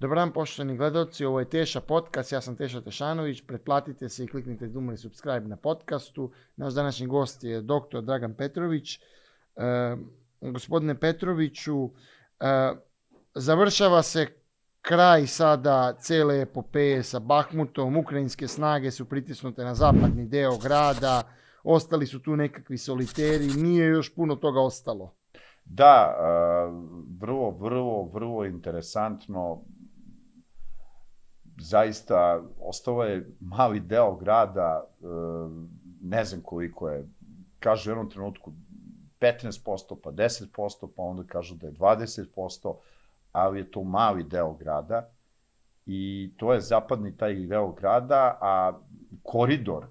Dobar dan, poštovani gledalci, ovo je Teša podcast, ja sam Teša Tešanović, pretplatite se i kliknite dumali subscribe na podcastu. Naš današnji gost je dr. Dragan Petrović. Gospodine Petroviću, završava se kraj sada cele epopeje sa Bahmutom, ukrajinske snage su pritisnute na zapadni deo grada, ostali su tu nekakvi soliteri, nije još puno toga ostalo. Da, vrlo interesantno. Zaista, ostao je mali deo grada, ne znam koliko je, kažu u jednom trenutku 15%, pa 10%, pa onda kažu da je 20%, ali je to mali deo grada i to je zapadni taj deo grada, a koridor,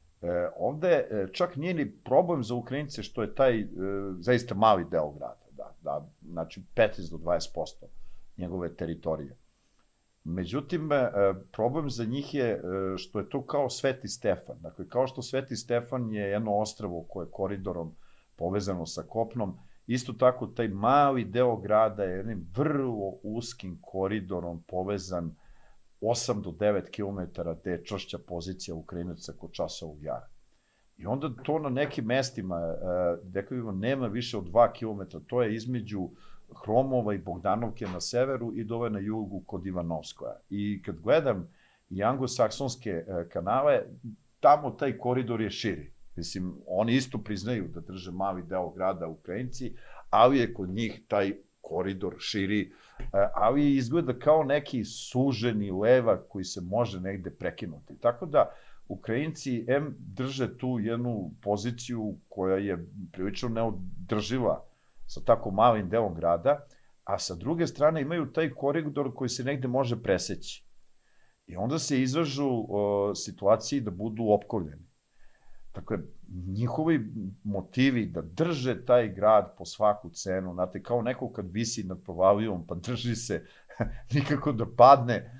ovde čak nije ni problem za Ukrajince što je taj zaista mali deo grada, znači 15 do 20% njegove teritorije. Međutim, problem za njih je što je to kao Sveti Stefan. Dakle, kao što Sveti Stefan je jedno ostrvo koje je koridorom povezano sa kopnom, isto tako taj mali deo grada je jednim vrlo uskim koridorom povezan 8 do 9 km, gde je čvršća pozicija Ukrajinaca kod Časovog Jara. I onda to na nekim mestima, dakle, nema više od 2 km, to je između Hromova i Bogdanovke na severu i dole na jugu kod Ivanovskoja. I kad gledam i anglosaksonske kanale, tamo taj koridor je širi. Mislim, oni isto priznaju da drže mali deo grada Ukrajinci, ali je kod njih taj koridor širi, ali izgleda kao neki suženi levak koji se može negde prekinuti. Tako da, Ukrajinci drže tu jednu poziciju koja je prilično neodrživa sa tako malim delom grada, a sa druge strane imaju taj koridor koji se negde može preseći. I onda se izlažu situaciji da budu opkoljeni. Dakle, njihovi motivi da drže taj grad po svaku cenu, znate, kao neko kad visi nad provalijom, pa drži se nikako da padne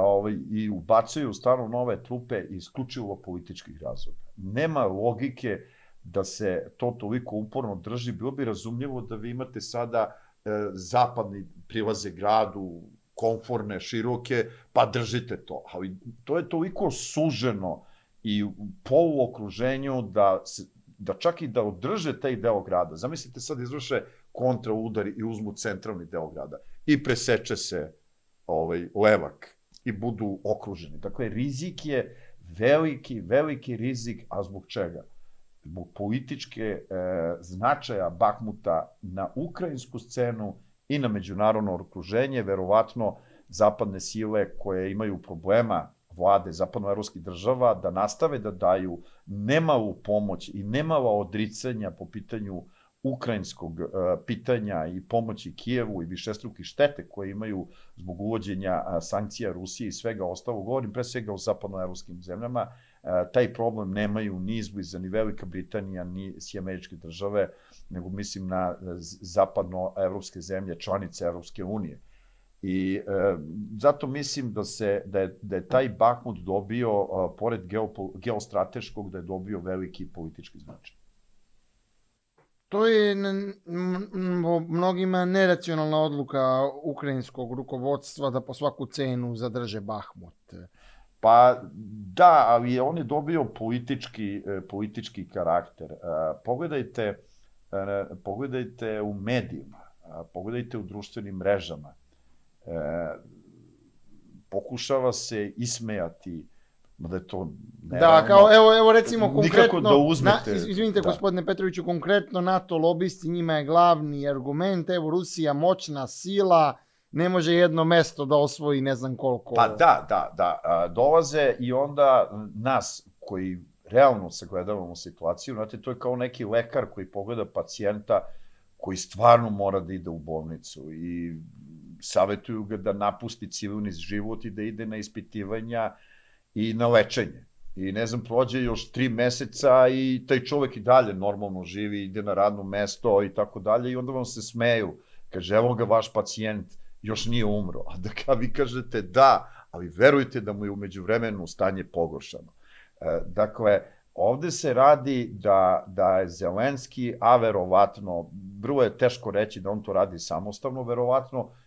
i ubacuju stvarno nove trupe isključivo političkih razloga. Nema logike da se to toliko uporno drži, bilo bi razumljivo da vi imate sada zapadni prilaze gradu, komforne, široke, pa držite to. Ali to je toliko suženo i u poluokruženju da čak i da održe taj deo grada. Zamislite sad izvrše kontraudar i uzmu centralni deo grada i preseče se levak i budu okruženi. Dakle, rizik je veliki rizik, a zbog čega? Zbog političke značaja Bahmuta na ukrajinsku scenu i na međunarodno okruženje, verovatno zapadne sile koje imaju problema vlade zapadnoevropskih država da nastave da daju nemalu pomoć i nemala odricanja po pitanju ukrajinskog pitanja i pomoći Kijevu i višestruke štete koje imaju zbog uvođenja sankcija Rusije i svega ostalog. Govorim pre svega o zapadnoevropskim zemljama. Taj problem nemaju ni izbliza ni Velika Britanija, ni Sjedinjene Države, nego mislim na zapadnoevropske zemlje, članice Evropske unije. I zato mislim da je taj Bahmut dobio, pored geostrateškog, da je dobio veliki politički značaj. To je mnogima neracionalna odluka ukrajinskog rukovodstva da po svaku cenu zadrže Bahmut. Pa da, ali on je dobio politički karakter. Pogledajte u medijima, pogledajte u društvenim mrežama. Pokušava se ismejati da je to nerealno. Da, kao evo recimo konkretno, nikako da uzmete. Izvinite gospodine Petroviću, konkretno NATO lobisti, njima je glavni argument, evo Rusija moćna sila, ne može jedno mesto da osvoji ne znam koliko. Pa da, dolaze i onda nas koji realno sagledavamo situaciju, znate, to je kao neki lekar koji pogleda pacijenta koji stvarno mora da ide u bolnicu i savjetuju ga da napusti civilni život i da ide na ispitivanja i na lečenje. I ne znam, prođe još 3 meseca i taj čovek i dalje normalno živi, ide na radno mesto i tako dalje i onda vam se smeju. Kaže, evo ga vaš pacijent još nije umro. A da vi kažete da, ali verujte da mu je umeđu vremenu stanje pogoršano. Dakle, ovde se radi da je Zelenski, a verovatno, vrlo je teško reći da on to radi samostalno, verovatno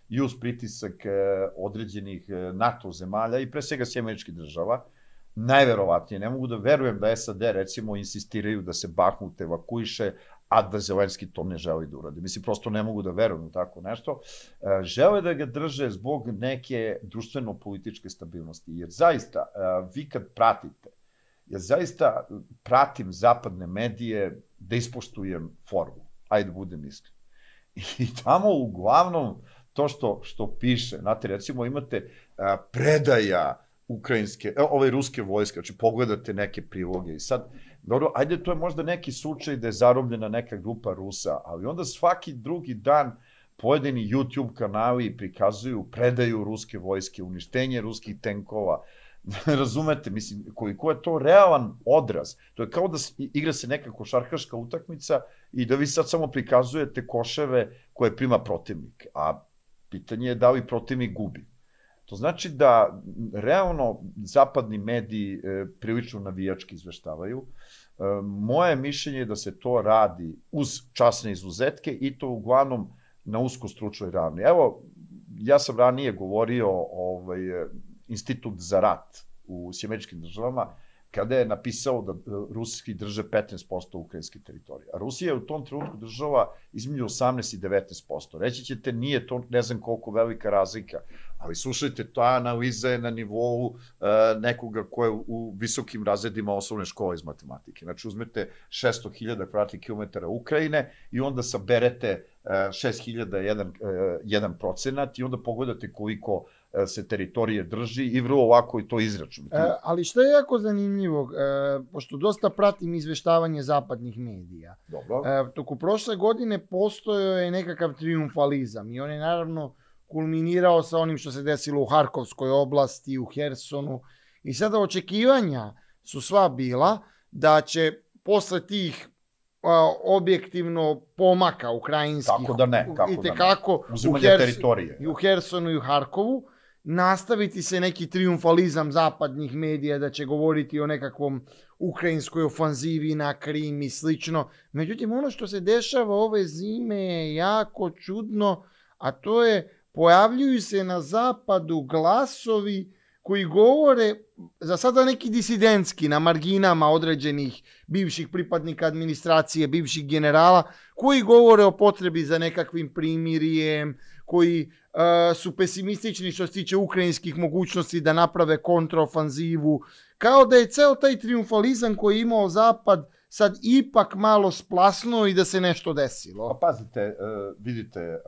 i uz pritisak određenih NATO zemalja i pre svega Sjemeničkih država, najverovatnije, ne mogu da verujem da SAD recimo insistiraju da se Bahmut evakuiše, a da Zelenski to ne želi da uradi. Mislim, prosto ne mogu da verujem u tako nešto. Žele da ga drže zbog neke društveno-političke stabilnosti, jer zaista, vi kad pratite, ja zaista pratim zapadne medije da ispoštujem formu, ajde budem iskren. I tamo uglavnom to što piše, znate, recimo imate predaja ukrajinske, ruske vojske, znači pogledate neke priloge i sad, dobro, ajde, to je možda neki slučaj da je zarobljena neka grupa Rusa, ali onda svaki drugi dan pojedini YouTube kanali prikazuju predaju ruske vojske, uništenje ruskih tenkova, razumete, mislim, koliko je to realan odraz. To je kao da igra se neka košarkaška utakmica i da vi sad samo prikazujete koševe koje prima protivnik, a pitanje je da li protivnik gubi. To znači da realno zapadni mediji prilično navijački izveštavaju. Moje mišljenje je da se to radi uz časne izuzetke i to uglavnom na usko stručnoj ravni. Evo, ja sam ranije govorio Institut za rat u Sjemeničkim državama, kada je napisao da Rusi drže 15% ukrajinske teritorije. A Rusija je u tom trenutku država između 18 i 19%. Reći ćete, nije to ne znam koliko velika razlika, ali slušajte, ta analiza je na nivou nekoga ko je u visokim razredima osnovne škole iz matematike. Znači, uzmete 600.000 kvadratnih kilometara Ukrajine i onda saberete 6.000 1% i onda pogledate koliko se teritorije drži i vrlo lako i to izračunati. Ali što je jako zanimljivo, pošto dosta pratim izveštavanje zapadnih medija. Dobro. Toku prošle godine postojao je nekakav triumfalizam i on je naravno kulminirao sa onim što se desilo u Harkovskoj oblasti, u Hersonu. I sada očekivanja su sva bila da će posle tih objektivno pomaka ukrajinskih, kako da ne, uzimanje teritorije, i u Hersonu i u Harkovu, nastaviti se neki triumfalizam zapadnih medija da će govoriti o nekakvom ukrajinskoj ofanzivi na Krim i slično. Međutim, ono što se dešava ove zime je jako čudno, a to je pojavljuju se na zapadu glasovi koji govore, za sada neki disidentski, na marginama određenih bivših pripadnika administracije, bivših generala, koji govore o potrebi za nekakvim primirjem, koji su pesimistični što se tiče ukrajinskih mogućnosti da naprave kontraofanzivu, kao da je ceo taj triumfalizam koji je imao Zapad sad ipak malo splasnuo i da se nešto desilo. Pa pazite, vidite,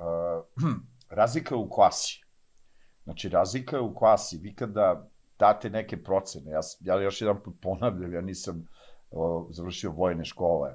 razlika je u klasi. Znači, razlika je u klasi. Vi kada date neke procene, ja još jedan put ponavljam, ja nisam završio vojne škole,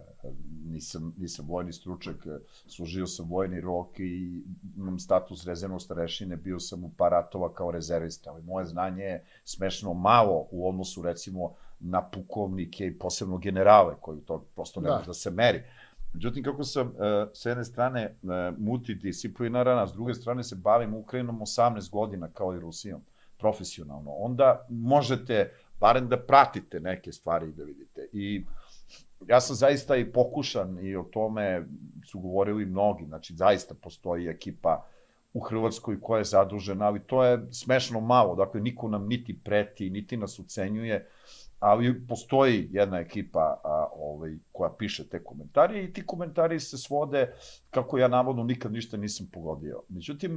nisam vojni stručak, služio sam vojni rok i imam status rezervnog starešine, bio sam u par ratova kao rezervista, ali moje znanje je smešno malo u odnosu, recimo, na pukovnike i posebno generale, koji to prosto ne može da se meri. Međutim, kako sam s jedne strane multidisciplinaran, a s druge strane se bavim Ukrajinom 18 godina kao i Rusijom, profesionalno, onda možete barem da pratite neke stvari i da vidite. I ja sam zaista i pokušan i o tome su govorili mnogi, znači zaista postoji ekipa u Hrvatskoj koja je zadužena, ali to je smešno malo, dakle niko nam niti preti, niti nas ucenjuje, ali postoji jedna ekipa koja piše te komentare i ti komentari se svode, kako ja navodno nikad ništa nisam pogodio. Međutim,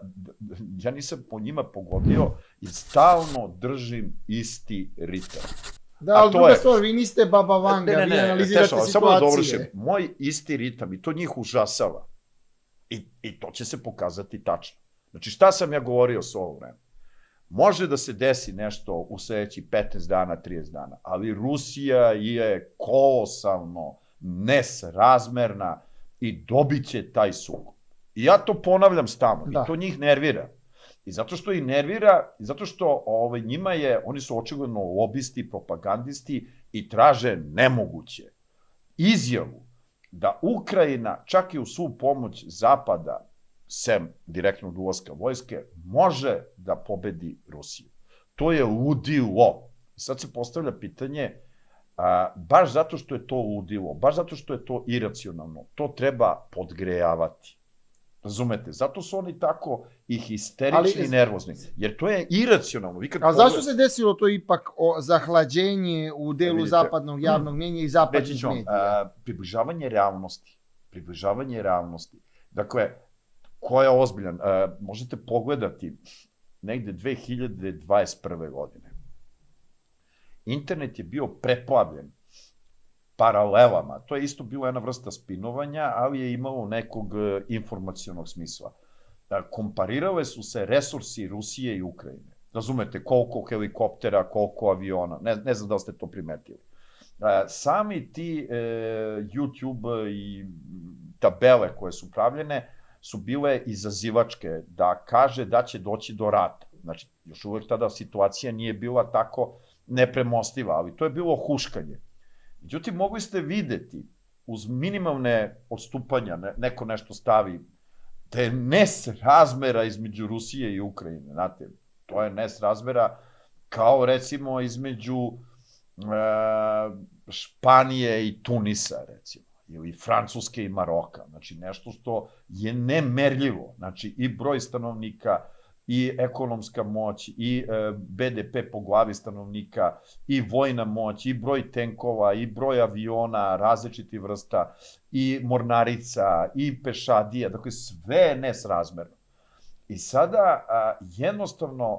ja nisam po njima pogodio i stalno držim isti ritam. Da, ali druga stvar, vi niste Baba Vanga, vi analizirate situacije. Samo da dovršim, moj isti ritam i to njih užasava. I to će se pokazati tačno. Znači, šta sam ja govorio s ovo vreme? Može da se desi nešto u sledećih 15 dana, 30 dana, ali Rusija je kolosalno nesrazmerna i dobit će taj sukob. I ja to ponavljam stalno, i to njih nervira. I zato što ih nervira, i zato što njima oni su očigledno lobisti, propagandisti i traže nemoguće izjavu da Ukrajina, čak i u svu pomoć Zapada, sem direktnog ulaska vojske, može da pobedi Rusiju. To je ludilo. Sad se postavlja pitanje, baš zato što je to ludilo, baš zato što je to iracionalno, to treba podgrejavati. Razumete? Zato su oni tako i histerični i nervozni. Jer to je iracionalno. A zašto se desilo to ipak zahlađenje u delu zapadnog javnog mnjenja i zapadnih medija? Približavanje realnosti. Dakle, ko je ozbiljan? Možete pogledati negde 2021. godine. Internet je bio preplavljen paralelama. To je isto bila jedna vrsta spinovanja, ali je imalo nekog informacionog smisla. Komparirale su se resursi Rusije i Ukrajine. Razumete, koliko helikoptera, koliko aviona. Ne znam da li ste to primetili. Sami ti YouTube i tabele koje su pravljene su bile izazivačke, da kaže da će doći do rata. Znači, još uvek tada situacija nije bila tako nepremostiva, ali to je bilo huškanje. Međutim, mogli ste videti, uz minimalne odstupanja, neko nešto stavi, da je nesrazmera između Rusije i Ukrajine, znate, to je nesrazmera kao recimo između Španije i Tunisa, recimo, ili Francuske i Maroka, znači nešto što je nemerljivo, znači i broj stanovnika, i ekonomska moć, i BDP po glavi stanovnika, i vojna moć, i broj tenkova, i broj aviona, različitih vrsta, i mornarica, i pešadija, dakle sve je nesrazmerno. I sada jednostavno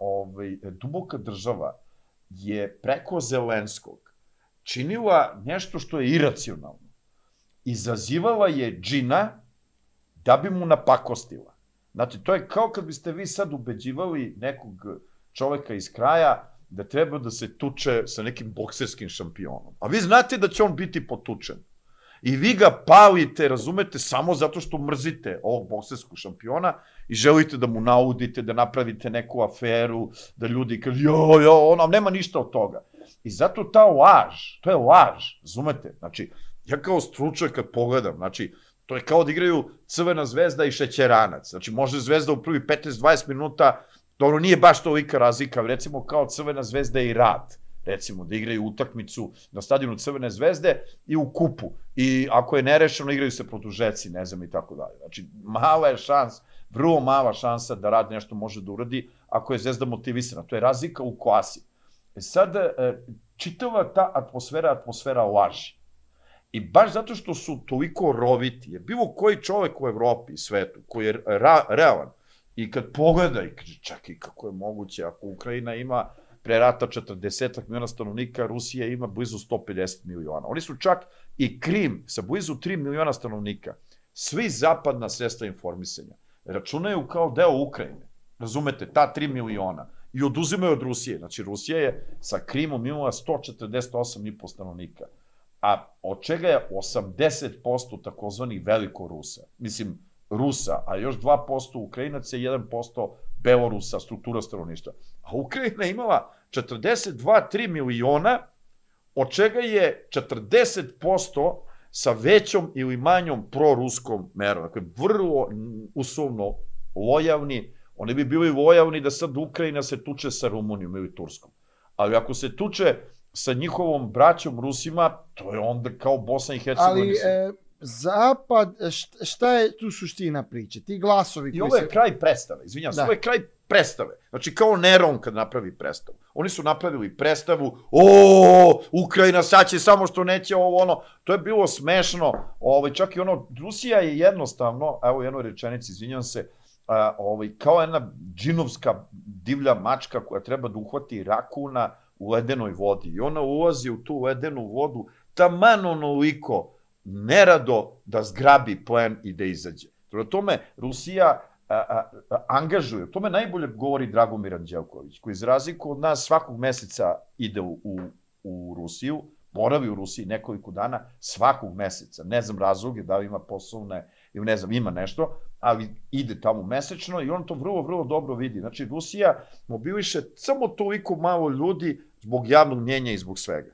duboka država je preko Zelenskog činila nešto što je iracionalno. Izazivala je džina da bi mu napakostila. Znači, to je kao kad biste vi sad ubeđivali nekog čoveka iz kraja da treba da se tuče sa nekim bokserskim šampionom. A vi znate da će on biti potučen. I vi ga palite, razumete, samo zato što mrzite ovog bokserskog šampiona i želite da mu naudite, da napravite neku aferu, da ljudi kažu, on nema ništa od toga. I zato ta laž, to je laž, razumete? Znači, ja kao stručnjak kad pogledam, znači, to je kao da igraju Crvena zvezda i Šećeranac. Znači, može Zvezda u prvi 15-20 minuta, dobro, nije baš tolika razlika, recimo kao Crvena zvezda i Rad, recimo, da igraju utakmicu na stadionu Crvene zvezde i u kupu. I ako je nerešeno, igraju se produžeci, ne znam, i tako dalje. Znači, mala je šansa, vrlo mala šansa da Rad nešto može da uradi ako je Zvezda motivisana. To je razlika u klasi. Sad, čitava ta atmosfera laži. I baš zato što su toliko roviti, jer bilo koji čovek u Evropi i svetu, koji je realan, i kad pogleda i kaže, čekaj, kako je moguće, ako Ukrajina ima pre rata 40 miliona stanovnika, Rusija ima blizu 150 miliona. Oni su čak i Krim sa blizu 3 miliona stanovnika, svi zapadna sredstva informisanja, računaju kao deo Ukrajine. Razumete, ta 3 miliona. I oduzimaju od Rusije. Znači, Rusija je sa Krimom imala 148,5 stanovnika. A od čega je 80% takozvanih velikorusa, mislim Rusa, a još 2% Ukrajinaca i 1% Belorusa, struktura stanovništva. A Ukrajina imala 42-3 miliona, od čega je 40% sa većom ili manjom proruskom merom. Dakle, vrlo uslovno lojavni, oni bi bili lojavni da sad Ukrajina se tuče sa Rumunijom ili Turskom. Ali ako se tuče sa njihovom braćom Rusima, to je onda kao Bosna i Hercegovina. Ali Zapad, šta je tu suština priče? Ti glasovi koji se... I ovo je kraj predstave, izvinjam se, ovo je kraj predstave. Znači, kao Neron kad napravi predstavu. Oni su napravili predstavu, Ukrajina sad će samo što neće ovo, ono. To je bilo smešno. Čak i ono, Rusija je jednostavno, evo u jednoj rečenici, izvinjam se, kao jedna džinovska divlja mačka koja treba da uhvati rakuna u ledenoj vodi. I ona ulazi u tu ledenu vodu taman onoliko nerado da zgrabi plen i da izađe. Prema tome, Rusija angažuje, o tome najbolje govori Dragomir Anđelković, koji za razliku od nas svakog meseca ide u Rusiju, boravi u Rusiji nekoliko dana, svakog meseca. Ne znam razloge, da li ima poslovne, ili ne znam, ima nešto, ali ide tamo mesečno i on to vrlo, vrlo dobro vidi. Znači, Rusija mobiliše samo toliko malo ljudi zbog javnog mnjenja i zbog svega.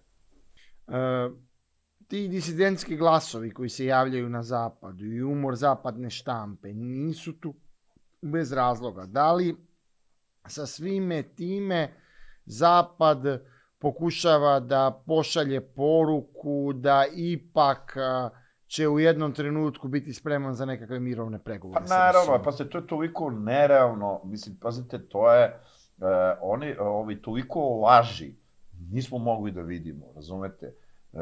Ti disidentski glasovi koji se javljaju na zapadu i umor zapadne štampe nisu tu bez razloga. Da li sa svime time zapad pokušava da pošalje poruku da ipak će u jednom trenutku biti spreman za nekakve mirovne pregovore. Pa naravno, pa to je toliko nerealno, mislim, pazite, to je, oni toliko laži, nismo mogli da vidimo, razumete?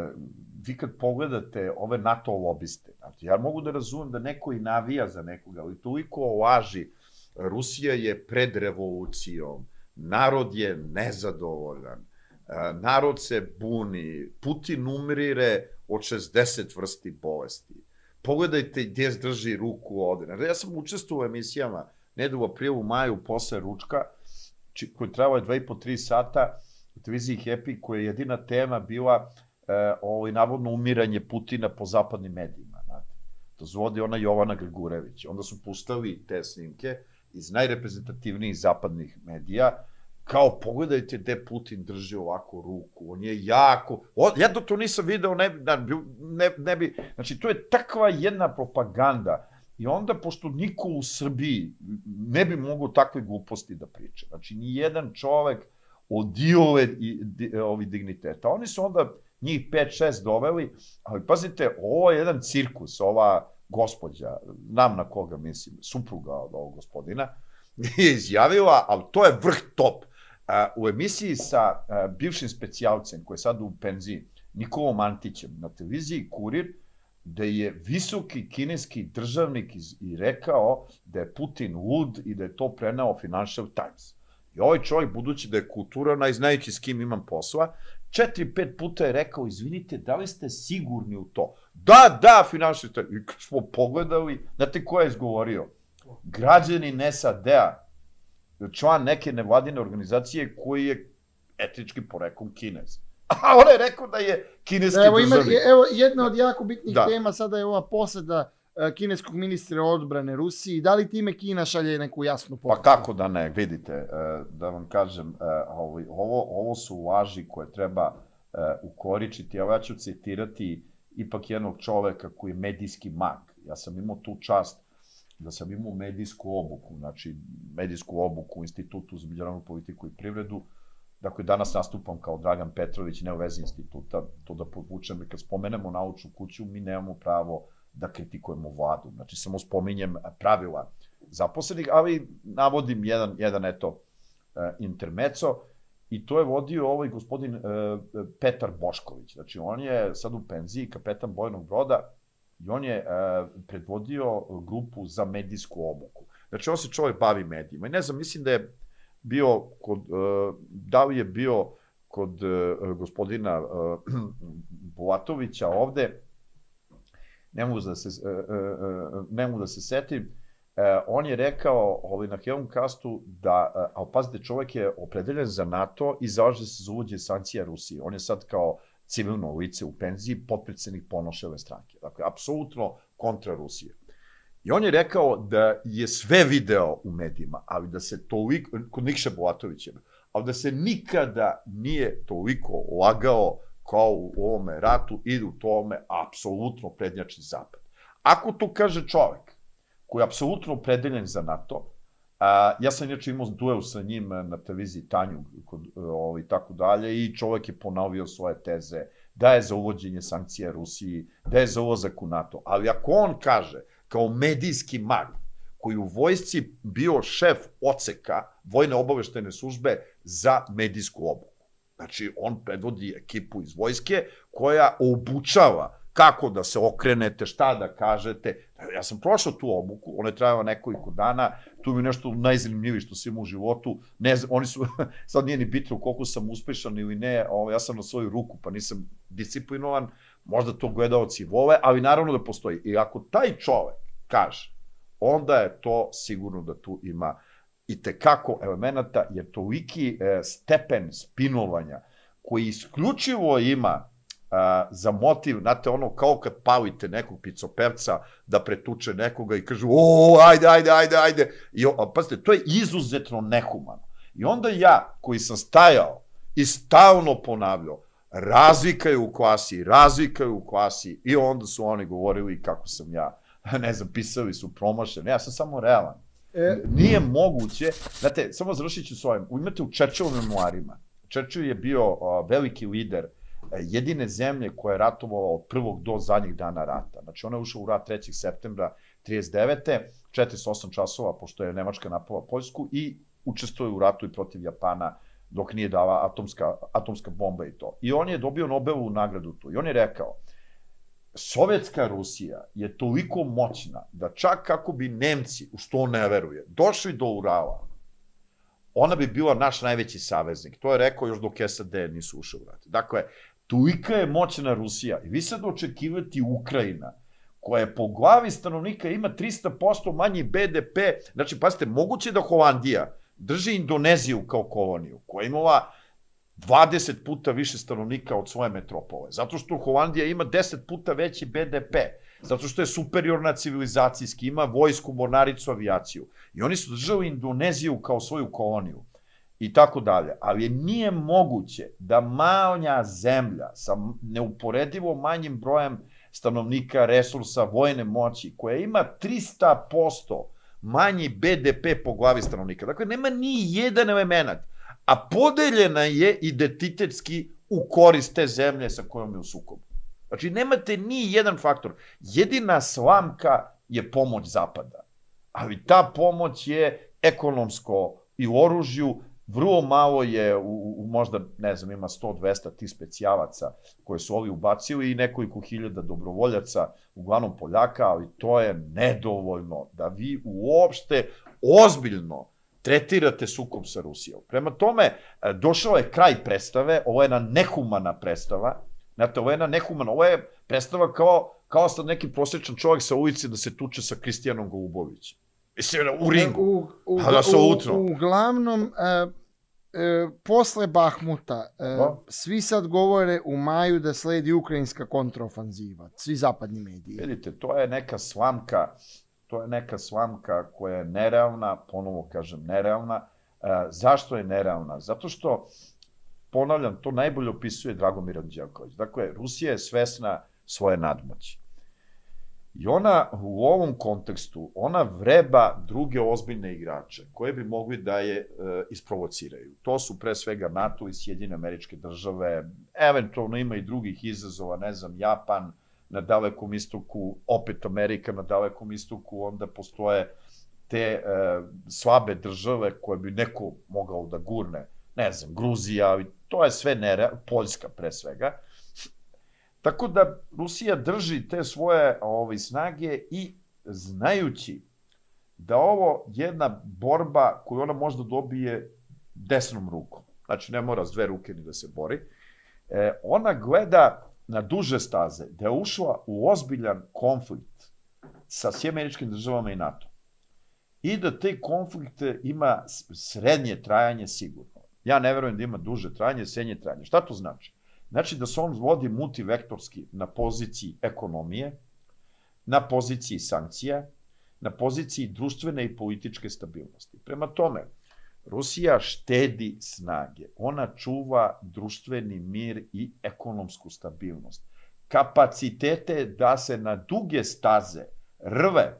Vi kad pogledate ove NATO lobiste, znači, ja mogu da razumem da neko i navija za nekoga, ali toliko laži, Rusija je pred revolucijom, narod je nezadovoljan, narod se buni, Putin umrire od 60 vrsti bolesti. Pogledajte gdje drži ruku ovde. Ja sam učestvovao u emisijama nedu u aprilu, maju, posle ručka, koji trebalo je 2,5-3 sata u televiziji Happy, koja je jedina tema bila navodno umiranje Putina po zapadnim medijima. To zvodi ona Jovana Grgurević. Onda su pustali te snimke iz najreprezentativnijih zapadnih medija, kao pogledajte gde Putin drži ovako ruku, on je jako, ja to nisam video, ne bi, znači to je takva jedna propaganda i onda, pošto niko u Srbiji ne bi mogao takve gluposti da priča, znači ni jedan čovek od ovih digniteta, oni su onda njih 5-6 doveli, ali pazite, ovo je jedan cirkus, ova gospođa, znam na koga mislim, supruga od ovog gospodina, je izjavila, ali to je vrh top, u emisiji sa bivšim specijalcem, koji je sad u penziji, Nikolom Antićem, na televiziji Kurir, da je visoki kineski državnik i rekao da je Putin lud i da je to preneo Financial Times. I ovaj čovjek, budući da je kulturan, i znajući s kim imam posla, 4-5 puta je rekao, izvinite, da li ste sigurni u to? Da, Financial Times. I kad smo pogledali, znate ko je izgovorio? Građanin SAD-a, član neke nevladine organizacije koji je etički poreklom Kinez. A on je rekao da je kineski državnik. Evo, jedna od jako bitnih tema sada je ova poseda kineskog ministra odbrane Rusiji. Da li time Kina šalje neku jasnu poruku? Pa kako da ne, vidite, da vam kažem, ovo su laži koje treba ukoričiti. Evo, ja ću citirati ipak jednog čoveka koji je medijski mag. Ja sam imao tu čast da sam imao medijsku obuku, znači medijsku obuku u Institutu za međunarodnu politiku i privredu. Dakle, danas nastupam kao Dragan Petrović, ne u vezi instituta, to da podvučem, kad spomenemo naučnu kuću, mi nemamo pravo da kritikujemo vladu. Znači, samo spominjem pravila zaposlenih, ali navodim jedan intermeco, i to je vodio ovaj gospodin Petar Bošković. Znači, on je sad u penziji, kapetan bojnog broda, i on je predvodio grupu za medijsku obuku. Znači, on se čovjek bavi medijima. I ne znam, mislim da je bio da li je bio kod gospodina Bulatovića ovde, ne mogu da se setim, on je rekao na Helmcastu da, ali pazite, čovjek je opredeljen za NATO i zalaže se za uvođenje sankcija Rusije. On je sad kao civilno lice u penziji, potpredsednik Ponoševe stranke. Dakle, apsolutno kontra Rusije. I on je rekao da je sve video u medijima, ali da se toliko, kod Nikše Bulatovića, ali da se nikada nije toliko lagao kao u ovome ratu i u tome apsolutno prednjači Zapad. Ako to kaže čovek koji je apsolutno opredeljen za NATO, ja sam inače imao duel sa njim na televiziji Tanjug i tako dalje, i čovek je ponovio svoje teze da je za uvođenje sankcija Rusiji, da je za ulazak u NATO. Ali ako on kaže, kao medijski mag, koji u vojsci bio šef odseka vojne obaveštene službe za medijsku obuku. Znači, on predvodi ekipu iz vojske koja obučava kako da se okrenete, šta da kažete. Ja sam prošao tu obuku, ona je trajala nekoliko dana, tu mi je nešto najzanimljivije što sam imao u životu. Oni su, sad nije ni bitno koliko sam uspešan ili ne, ja sam na svoju ruku, pa nisam disciplinovan, možda to gledaoci vole, ali naravno da postoji. I ako taj čovek kaže, onda je to sigurno da tu ima i tekako elemenata, jer toliki stepen spinovanja koji isključivo ima za motiv, znate, ono kao kad palite nekog picoperca da pretuče nekoga i kažu, ajde. I, pazite, to je izuzetno nehumano. I onda ja, koji sam stajao i stalno ponavljao, razlika je u klasi, i onda su oni govorili kako sam ja, ne znam, pisali su promašene, ja sam samo realan. Nije moguće, znate, samo završit ću s ovim, imate u Churchillovim memoarima, Churchill je bio veliki lider jedine zemlje koja je ratovala od prvog do zadnjeg dana rata. Znači, ona je ušla u rat 3. septembra 39. 48 časova, pošto je Nemačka napala Poljsku, i učestvuje u ratu i protiv Japana dok nije dala atomska bomba i to. I on je dobio Nobelovu nagradu tu. I on je rekao, Sovjetska Rusija je toliko moćna da čak kako bi Nemci, u što on ne veruje, došli do Urala, ona bi bila naš najveći saveznik. To je rekao još dok SAD nisu ušli u rat. Dakle, tolika je moćna Rusija. I vi sad očekivati Ukrajina, koja je po glavi stanovnika ima 300% manji BDP, znači, pazite, moguće da Holandija drži Indoneziju kao koloniju, koja je imala 20 puta više stanovnika od svoje metropole, zato što Holandija ima 10 puta veći BDP, zato što je superiorna civilizacijski, ima vojsku, mornaricu, avijaciju. I oni su držali Indoneziju kao svoju koloniju i tako dalje. Ali nije moguće da manja zemlja sa neuporedivo manjim brojem stanovnika, resursa, vojne moći, koja ima 300% manji BDP po glavi stanovnika. Dakle, nema ni jedan element, a podeljena je identitetski u korist te zemlje sa kojom je u sukobu. Znači, nemate ni jedan faktor. Jedina slamka je pomoć Zapada. Ali ta pomoć je ekonomsko i u oružju, vrlo malo je, možda, ne znam, ima 100-200 tih specijalaca koje su ovi ubacili i nekoliko hiljada dobrovoljaca, uglavnom Poljaka, ali to je nedovoljno da vi uopšte ozbiljno tretirate sukob sa Rusijom. Prema tome, došao je kraj predstave, ovo je jedna nehumana predstava, znate, ovo je jedna nehumana, ovo je predstava kao sad neki prosječan čovjek sa ulici da se tuče sa Kristijanom Golubovićem. Mislim, u ringu. Uglavnom, posle Bahmuta, svi sad govore u maju da sledi ukrajinska kontraofanziva, svi zapadni mediji. Vidite, to je neka slamka koja je nerealna, ponovo kažem nerealna. Zašto je nerealna? Zato što, ponavljam, to najbolje opisuje Dragomir Anđelković. Dakle, Rusija je svesna svoje nadmoći. I ona u ovom kontekstu, ona vreba druge ozbiljne igrače koje bi mogli da je isprovociraju. To su pre svega NATO i Sjedinjene Američke Države, eventualno ima i drugih izazova, ne znam, Japan na Dalekom istoku, opet Amerika na Dalekom istoku, onda postoje te slabe države koje bi neko mogao da gurne, ne znam, Gruzija, to je sve Poljska pre svega. Tako da Rusija drži te svoje snage i znajući da ovo jedna borba koju ona možda dobije desnom rukom, znači ne mora s dve ruke ni da se bori, ona gleda na duže staze da je ušla u ozbiljan konflikt sa Sjedinjenim Američkim Državama i NATO. I da te konflikte ima srednje trajanje sigurno. Ja ne verujem da ima duže trajanje, srednje trajanje. Šta to znači? Znači da se on vodi multivektorski na poziciji ekonomije, na poziciji sankcija, na poziciji društvene i političke stabilnosti. Prema tome, Rusija štedi snage, ona čuva društveni mir i ekonomsku stabilnost. Kapacitete da se na duge staze rve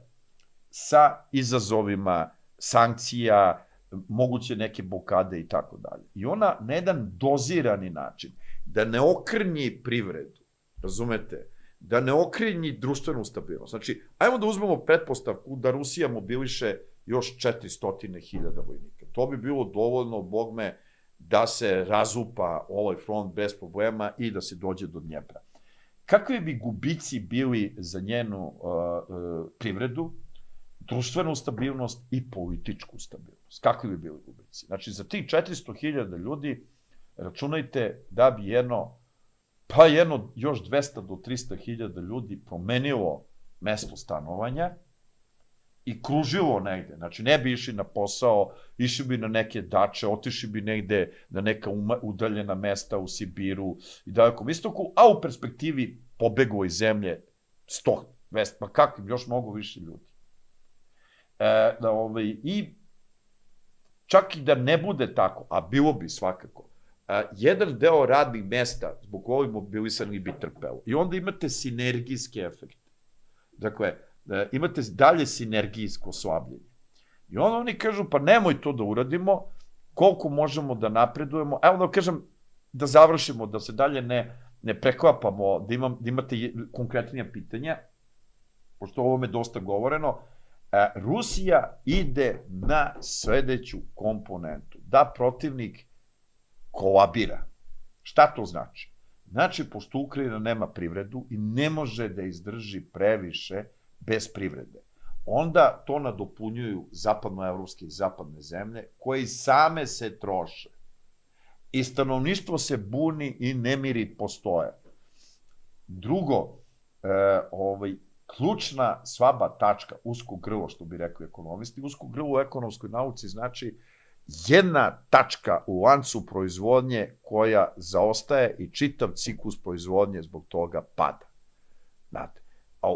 sa izazovima sankcija, moguće neke blokade i tako dalje. I ona na jedan dozirani način, da ne okrnji privredu, razumete, da ne okrnji društvenu stabilnost. Znači, ajmo da uzmemo pretpostavku da Rusija mobiliše još 400.000 vojnika. To bi bilo dovoljno, bogme, da se razupa ovaj front bez problema i da se dođe do Dnjepra. Kakvi bi gubici bili za njenu privredu, društvenu stabilnost i političku stabilnost? Kakvi bi bili gubici? Znači, za tih 400.000 ljudi računajte da bi jedno još 200 do 300.000 ljudi promenilo mesto stanovanja i kružilo negde. Znači, ne bi išli na posao, išli bi na neke dače, otišli bi negde na neka udaljena mesta u Sibiru i Dalekom istoku, a u perspektivi pobeglo iz zemlje 100, 200, pa kakvim, još mnogo više ljudi. I čak i da ne bude tako, a bilo bi svakako, jedan deo radnih mesta zbog ovih mobilisanih bi trpelo. I onda imate sinergijske efekte. Dakle, imate dalje sinergijsko slabljenje. I onda oni kažu, pa nemoj to da uradimo, koliko možemo da napredujemo, evo da kažem, da završimo, da se dalje ne preklapamo, da imate konkretnija pitanja, pošto o ovome dosta govoreno, Rusija ide na sledeću komponentu, da protivnik kolabira. Šta to znači? Znači, pošto Ukrajina nema privredu i ne može da izdrži previše bez privrede, onda to nadopunjuju zapadnoevropske i zapadne zemlje, koje same se troše. I stanovništvo se buni i nemiri postoje. Drugo, ključna slaba tačka, usko grlo, što bi rekli ekonomisti, usko grlo u ekonomskoj nauci znači jedna tačka u lancu proizvodnje koja zaostaje i čitav ciklus proizvodnje zbog toga pada. Znate, a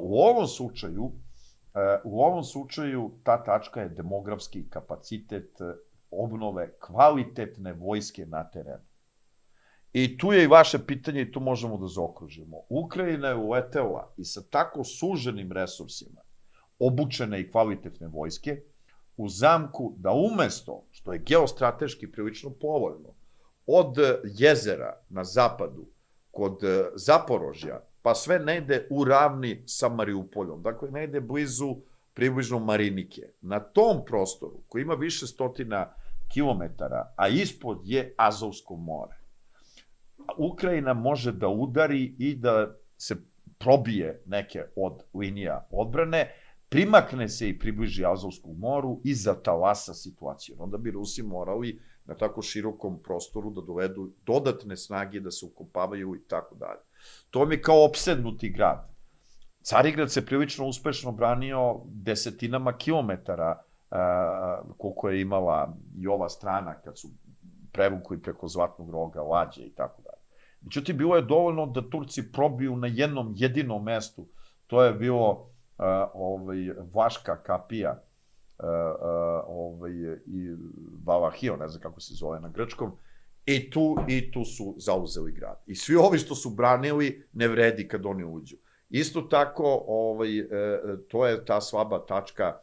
u ovom slučaju ta tačka je demografski kapacitet obnove kvalitetne vojske na terenu. I tu je i vaše pitanje i tu možemo da zaokružimo. Ukrajina je uletela i sa tako suženim resursima obučene i kvalitetne vojske u zamku da umesto, što je geostrateški prilično povoljno, od jezera na zapadu, kod Zaporožja, pa sve ne ide u ravni sa Mariupoljom, dakle ne ide blizu približno Marinike. Na tom prostoru, koji ima više stotina kilometara, a ispod je Azovsko more, Ukrajina može da udari i da se probije neke od linija odbrane, primakne se i približi Azovskom moru i zatalasa situaciju. Onda bi Rusi morali na tako širokom prostoru da dovedu dodatne snage, da se ukopavaju i tako dalje. To mi je kao opsednuti grad. Carigrad se prilično uspešno branio desetinama kilometara koliko je imala i ova strana kad su prevukli preko Zlatnog roga, Lađe i tako dalje. Međutim, bilo je dovoljno da Turci probiju na jednom jedinom mestu. To je bilo Vlaška kapija i Valahio, ne znam kako se zove na grčkom, i tu su zauzeli grad. I svi ovi što su branili ne vredi kad oni uđu. Isto tako, to je ta slaba tačka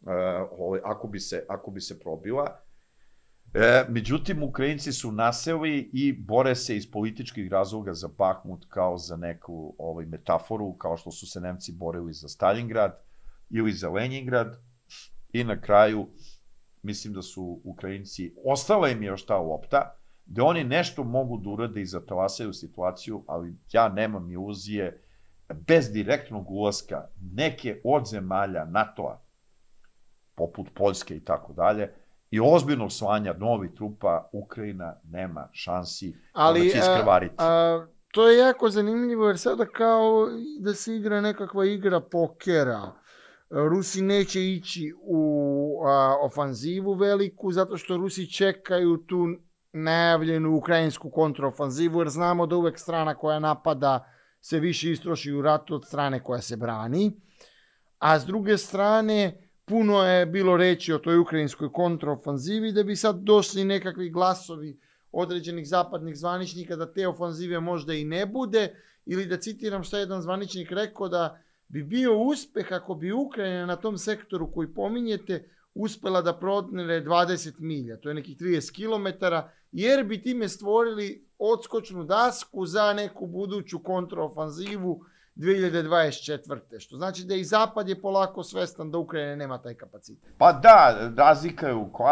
ako bi se probila. Međutim, Ukrajinci su naseli i bore se iz političkih razloga za Bahmut kao za neku metaforu, kao što su se Nemci borili za Stalingrad ili za Leningrad. I na kraju, mislim da su Ukrajinci, ostala im je još ta lopta, da oni nešto mogu da urade i zatalasaju situaciju, ali ja nemam iluzije, bez direktnog ulaska neke od zemalja NATO-a, poput Poljske i tako dalje, i ozbiljnog slanja novih trupa, Ukrajina nema šansi da će iskrvariti. To je jako zanimljivo, jer sada kao da se igra nekakva igra pokera. Rusi neće ići u ofanzivu veliku, zato što Rusi čekaju tu najavljenu ukrajinsku kontraofanzivu, jer znamo da uvek strana koja napada se više istroši u ratu od strane koja se brani. A s druge strane, puno je bilo reći o toj ukrajinskoj kontraofanzivi, da bi sad došli nekakvi glasovi određenih zapadnih zvaničnika da te ofanzive možda i ne bude, ili da citiram šta je jedan zvaničnik rekao, da bi bio uspeh ako bi Ukrajina na tom sektoru koji pominjete uspela da prodre 20 milja, to je nekih 30 km, jer bi time stvorili odskočnu dasku za neku buduću kontraofanzivu 2024. Što znači da i Zapad je polako svestan da Ukrajina nema taj kapacitet. Pa da, razlika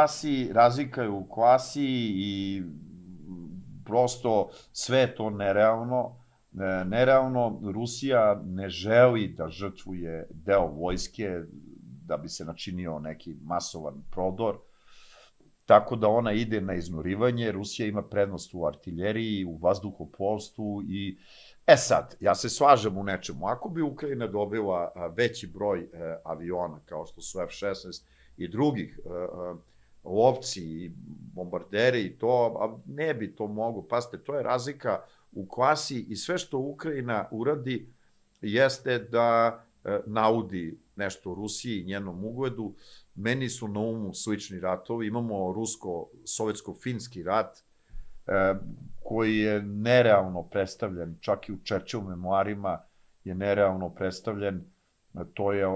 je u klasi i prosto sve to nerealno. Rusija ne želi da žrtvuje deo vojske da bi se načinio neki masovan prodor. Tako da ona ide na iznurivanje. Rusija ima prednost u artiljeriji, u vazduhoplovstvu i sad, ja se slažem u nečemu. Ako bi Ukrajina dobila veći broj aviona, kao što su F-16 i drugih lovci i bombarderi i to, ne bi to mogo. Pazite, to je razlika u klasi i sve što Ukrajina uradi jeste da naudi nešto Rusiji i njenom ugledu. Meni su na umu slični ratovi. Imamo rusko-sovjetsko-finski rat, koji je nerealno predstavljen, čak i u Churchill memoarima je nerealno predstavljen. To je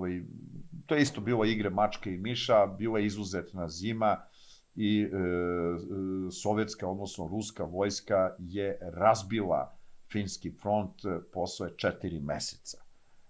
isto bilo igre mačke i miša, bila je izuzetna zima i sovjetska, odnosno ruska vojska je razbila finski front, posao je 4 meseca.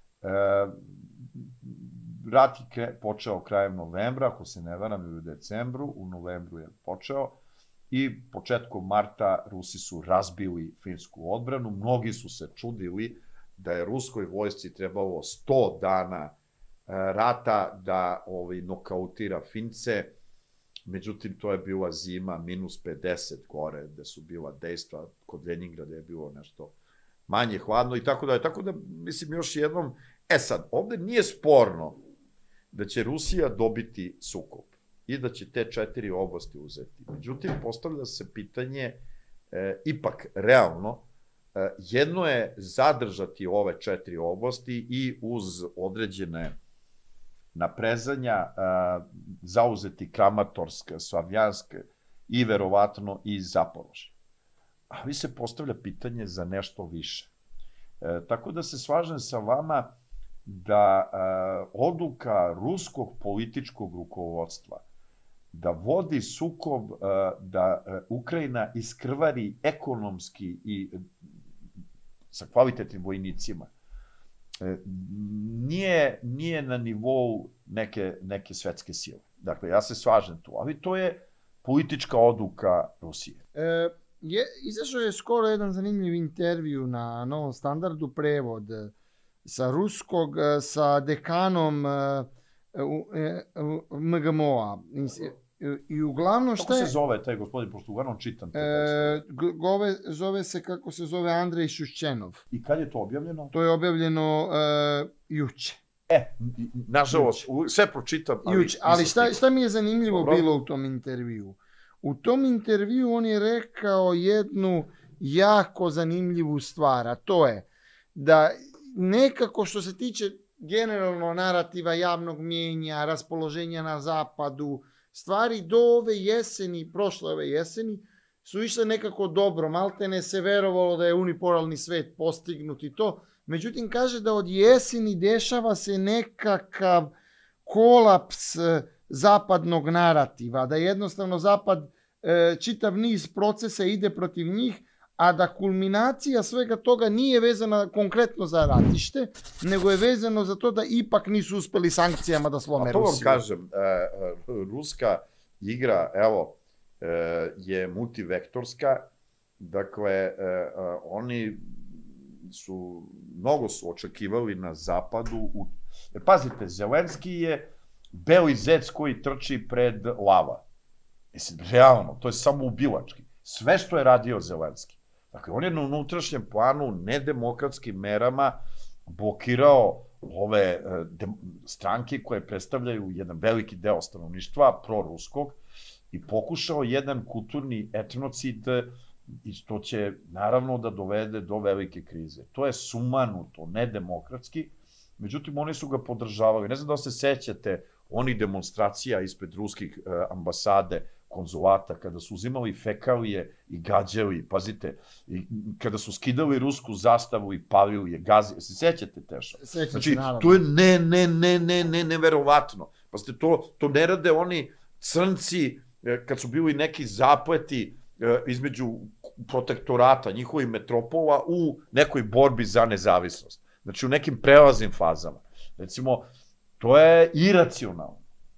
Rat je počeo krajem novembra, ako se ne varam, ili u decembru, u novembru je počeo, i početkom marta Rusi su razbili finsku odbranu. Mnogi su se čudili da je ruskoj vojsci trebalo 100 dana rata da nokautira Fince. Međutim, to je bila zima, minus 50 gore, gde su bila dejstva, kod Leningrada je bilo nešto manje hladno i tako da. Tako da, mislim, još jednom, sad, ovde nije sporno da će Rusija dobiti sukob i da će te 4 oblasti uzeti. Međutim, postavlja se pitanje, ipak, realno, jedno je zadržati ove 4 oblasti i uz određene naprezanja zauzeti Kramatorsk, Slavjansk i verovatno i Zaporožje. Ali se postavlja pitanje za nešto više. Tako da se slažem sa vama da odluka ruskog političkog rukovodstva da vodi sukob, da Ukrajina iskrvari ekonomski i sa kvalitetnim vojnicima, nije na nivou neke svetske sile. Dakle, ja se slažem tu, ali to je politička odluka Rusije. Izašao je skoro jedan zanimljiv intervju na Novom standardu, prevod sa ruskog, sa dekanom MGMO-a. I uglavnom šta je... Kako se zove taj gospodin, pošto uglavnom čitam te tekstove? Zove se, kako se zove, Andrej Šuščenov. I kad je to objavljeno? To je objavljeno juče. Nažalost, sve pročitam, ali šta mi je zanimljivo bilo u tom intervju? U tom intervju on je rekao jednu jako zanimljivu stvar, a to je da nekako što se tiče generalno narativa javnog mnijenja, raspoloženja na zapadu, stvari do ove jeseni, prošle ove jeseni, su išle nekako dobro. Maltene se verovalo da je unipolarni svet postignut i to. Međutim, kaže da od jeseni dešava se nekakav kolaps zapadnog narativa, da jednostavno zapad čitav niz procesa ide protiv njih, a da kulminacija svega toga nije vezana konkretno za ratište, nego je vezano za to da ipak nisu uspeli sankcijama da slome Rusiju. A to vam kažem, ruska igra, evo, je multivektorska, dakle, oni mnogo su očekivali na zapadu. Pazite, Zelenski je beli zec koji trči pred lava. Mislim, realno, to je samo ubilački. Sve što je radio Zelenski. Dakle, on je na unutrašnjem planu nedemokratskim merama blokirao ove stranke koje predstavljaju jedan veliki deo stanovništva, proruskog, i pokušao jedan kulturni etnocid i što će naravno da dovede do velike krize. To je sumanuto, nedemokratski, međutim oni su ga podržavali. Ne znam da se sećate onih demonstracija ispred ruskih ambasade, konzulata, kada su uzimali fekalije i gađali, pazite, kada su skidali rusku zastavu i palili je, gazili, se sećate Teša? Znači, to je neverovatno. Pazite, to ne rade oni crnci, kad su bili neki zapleti između protektorata, njihovih metropola u nekoj borbi za nezavisnost. Znači, u nekim prelaznim fazama. Recimo, to je iracionalno.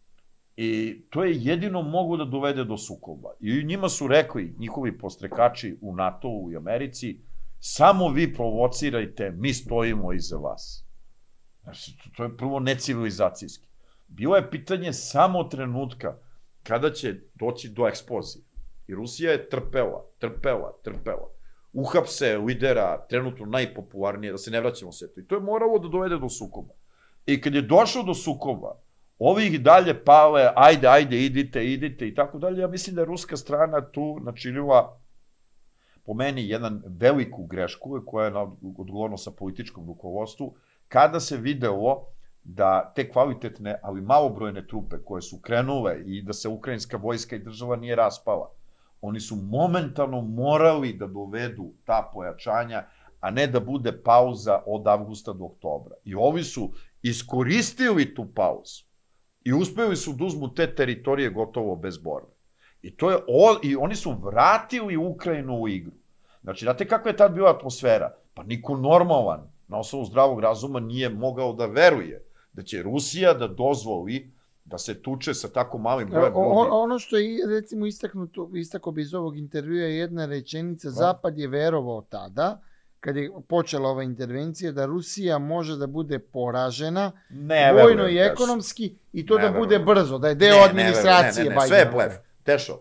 I to je jedino mogu da dovede do sukoba. I njima su rekli, njihovi postrekači u NATO-u i Americi, samo vi provocirajte, mi stojimo iza vas. Znači, to je prvo necivilizacijski. Bilo je pitanje samo trenutka kada će doći do eksplozije. I Rusija je trpela. Uhapse lidera, trenutno najpopularnije, da se ne vraćamo sve to. I to je moralo da dovede do sukoba. I kad je došlo do sukoba, ovi ih dalje pale, ajde, idite i tako dalje. Ja mislim da je ruska strana tu načinila, po meni, jedan veliku grešku koja je odgovorna sa političkom rukovodstvu, kada se videlo da te kvalitetne, ali malobrojne trupe koje su krenule i da se ukrajinska vojska i država nije raspala, oni su momentalno morali da dovedu ta pojačanja, a ne da bude pauza od avgusta do oktobra. I ovi su iskoristili tu pauzu i uspeli su da uzmu te teritorije gotovo bez borbe. I oni su vratili Ukrajinu u igru. Znači, znate kakva je tad bila atmosfera? Pa niko normalan, na osnovu zdravog razuma, nije mogao da veruje da će Rusija da dozvoli da se tuče sa tako malim brojem ljudi. Ono što je, recimo, istakao bi iz ovog intervjua je jedna rečenica, Zapad je verovao tada, kad je počela ova intervencija, da Rusija može da bude poražena vojno i ekonomski i to da bude brzo, da je deo administracije Bajdena. Sve je blef. Tešo,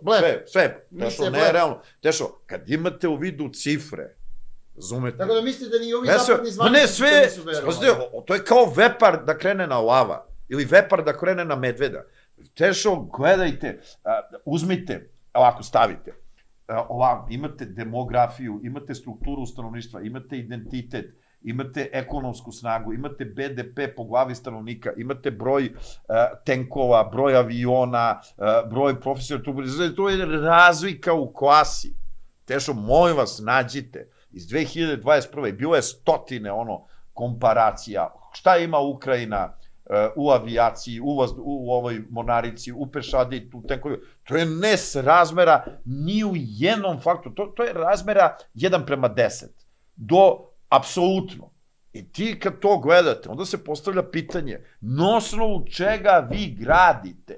sve, nerealno. Tešo, kad imate u vidu cifre, razumete? Tako da mislite da ni ovi zapadni zvaničnici nisu verovali. To je kao vepar da krene na lava, ili vepar da krene na medveda. Tešo, gledajte, uzmite, ovako stavite, ovako, imate demografiju, imate strukturu stanovništva, imate identitet, imate ekonomsku snagu, imate BDP po glavi stanovnika, imate broj tenkova, broj aviona, broj profesora, to je razlika u klasi. Tešo, molim vas, nađite. Iz 2021. bilo je stotine komparacija. Šta ima Ukrajina u avijaciji, u ovoj mornarici, u pešadi, u tenkovi. To je nesrazmera ni u jednom faktu. To je razmera 1:10. Do apsolutno. I ti kad to gledate, onda se postavlja pitanje, na osnovu čega vi gradite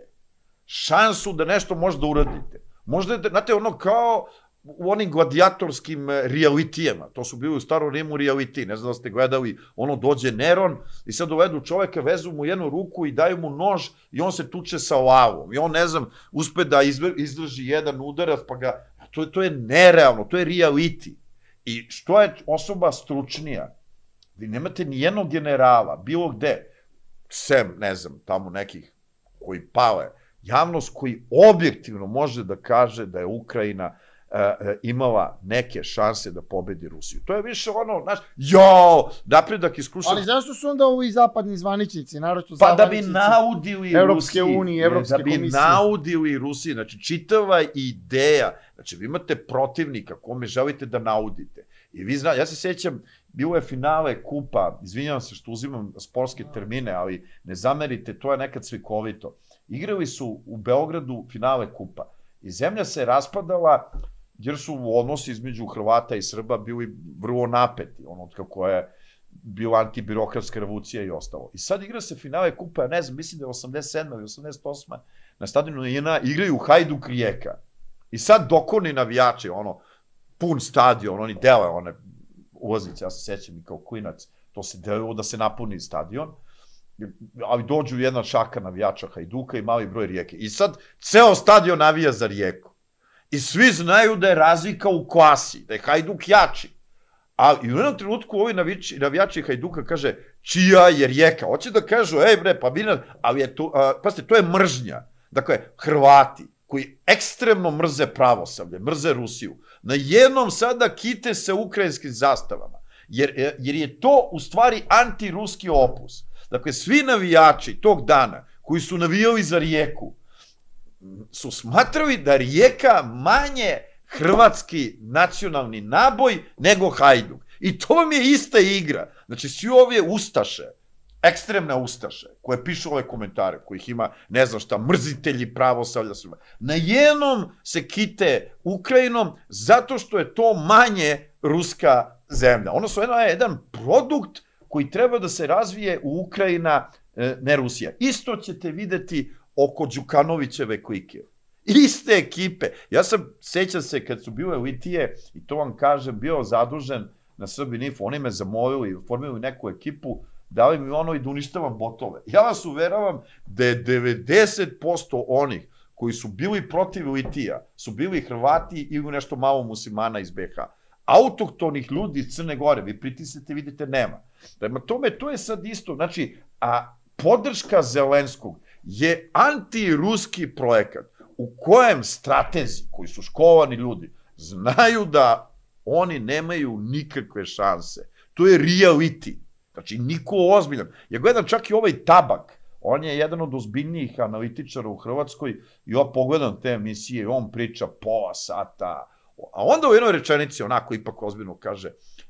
šansu da nešto možda uradite. Možda je, znate, kao u onim gladijatorskim realitijama, to su bili u starom Rimu reality, ne znam da ste gledali, dođe Neron i sad dovedu čoveka, vezu mu jednu ruku i daju mu nož i on se tuče sa lavom i on, ne znam, uspe da izdrži jedan udarac, pa ga, to je nerealno, to je reality. I što je osoba stručnija, vi nemate ni jednog generala, bilo gde, sem, ne znam, tamo nekih koji pale, javnost koji objektivno može da kaže da je Ukrajina imala neke šanse da pobedi Rusiju. To je više znaš, napredak iskušao. Ali zašto su onda ovi zapadni zvaničnici, naročito pa da bi naudili Evropske unije, Evropske komisije. Da bi naudili Rusiji. Znači, čitava ideja, znači, vi imate protivnika kome želite da naudite. I vi znate, ja se sjećam, bilo je finale kupa, izvinjavam se što uzimam sportske termine, ali ne zamerite, to je nekad slikovito. Igrali su u Beogradu finale kupa i zemlja se raspadala jer su odnosi između Hrvata i Srba bili vrlo napeti, kako je bila antibirokratska revolucija i ostalo. I sad igra se finale kupa, ne znam, mislim da je 87. ili 88. na stadionu JNA igraju Hajduk Rijeka. I sad dokorni navijači, pun stadion, oni dele one ulaznice, ja se sećam i kao klinac, to se delilo da se napuni stadion, ali dođu jedna šaka navijača Hajduka i mali broj Rijeke. I sad ceo stadion navija za Rijeku. I svi znaju da je razlika u klasi, da je Hajduk jači. Ali u jednom trenutku ovi navijači Hajduka kaže, čija je Rijeka? Hoće da kažu, bre, pa vi, ali je to, pazite, to je mržnja. Dakle, Hrvati koji ekstremno mrze pravoslavlje, mrze Rusiju, na jednom sada kite se ukrajinskim zastavama, jer je to u stvari antiruski opus. Dakle, svi navijači tog dana koji su navijali za Rijeku su smatrali da Rijeka manje hrvatski nacionalni naboj nego Hajduk. I to vam je ista igra. Znači, svi ove ustaše, ekstremne ustaše, koje pišu ove komentare, kojih ima, ne znam šta, mrzitelji pravoslavlja, na jednom se kite Ukrajinom zato što je to manje ruska zemlja. Ono su jedan produkt koji treba da se razvije u Ukrajina, ne Rusija. Isto ćete videti oko Đukanovićeve klike. Iste ekipe. Ja sam, sećam se, kad su bile litije, i to vam kažem, bio zadužen na Srbin Info, oni me zamolili, formili neku ekipu, dali mi i da uništavam botove. Ja vas uveravam da je 90% onih koji su bili protiv litija, su bili Hrvati ili nešto malo muslimana iz BiH. Autohtonih ljudi iz Crne Gore, vi pritisnete, vidite, nema. Prema tome, to je sad isto, znači, a podrška Zelenskog je antiruski projekat u kojem stratezi, koji su školovani ljudi, znaju da oni nemaju nikakve šanse. To je reality. Znači, niko ozbiljan. Ja gledam čak i ovaj Tabak, on je jedan od ozbiljnijih analitičara u Hrvatskoj i ja pogledam te emisije i on priča pola sata. A onda u jednoj rečenici, onako ipak ozbiljno kaže,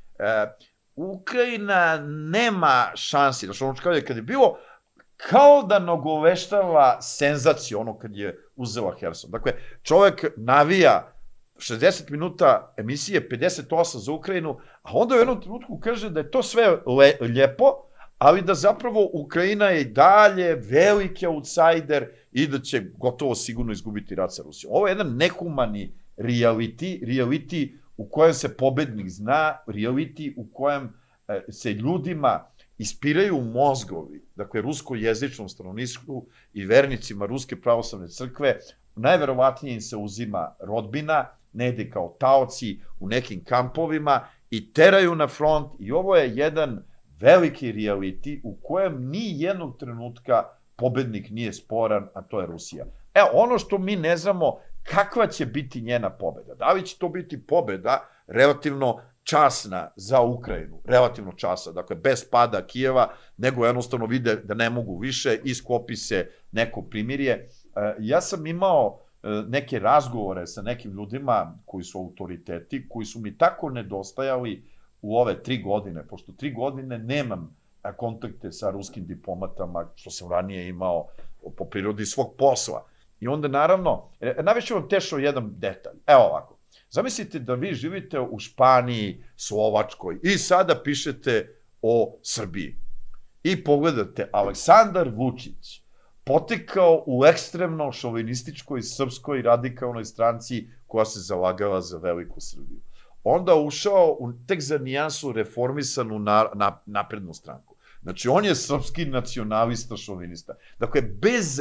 Ukrajina nema šansi. Znači, ono kad je bilo, kao da nagoveštava senzaciju, ono kad je uzela Herson. Dakle, čovek navija 60 minuta emisije, 58 za Ukrajinu, a onda u jednom trenutku kaže da je to sve lijepo, ali da zapravo Ukrajina je dalje veliki outsider i da će gotovo sigurno izgubiti rat sa Rusijom. Ovo je jedan nehumani reality u kojem se pobednik zna, reality u kojem se ljudima ispiraju mozgovi, dakle, ruskojezičnom stanovništvu i vernicima Ruske pravoslavne crkve, najverovatnije im se uzima rodbina, negde kao taoci u nekim kampovima i teraju na front i ovo je jedan veliki reality u kojem ni jednog trenutka pobednik nije sporan, a to je Rusija. Evo, ono što mi ne znamo, kakva će biti njena pobeda? Da li će to biti pobeda relativno časna za Ukrajinu, relativno časna, dakle, bez pada Kijeva, nego jednostavno vide da ne mogu više i sklopi se neko primirje. Ja sam imao neke razgovore sa nekim ljudima koji su autoriteti, koji su mi tako nedostajali u ove 3 godine, pošto 3 godine nemam kontakte sa ruskim diplomatama, što sam ranije imao po prirodi svog posla. I onda, naravno, navešću vam teško jedan detalj. Evo ovako, zamislite da vi živite u Španiji, Slovačkoj i sada pišete o Srbiji. I pogledate, Aleksandar Vučić potekao u ekstremno šovinističkoj srpskoj radikalnoj stranci koja se zalagala za veliku Srbiju. Onda ušao u tek za nijansu reformisanu naprednu stranku. Znači, on je srpski nacionalista, šovinista. Dakle, bez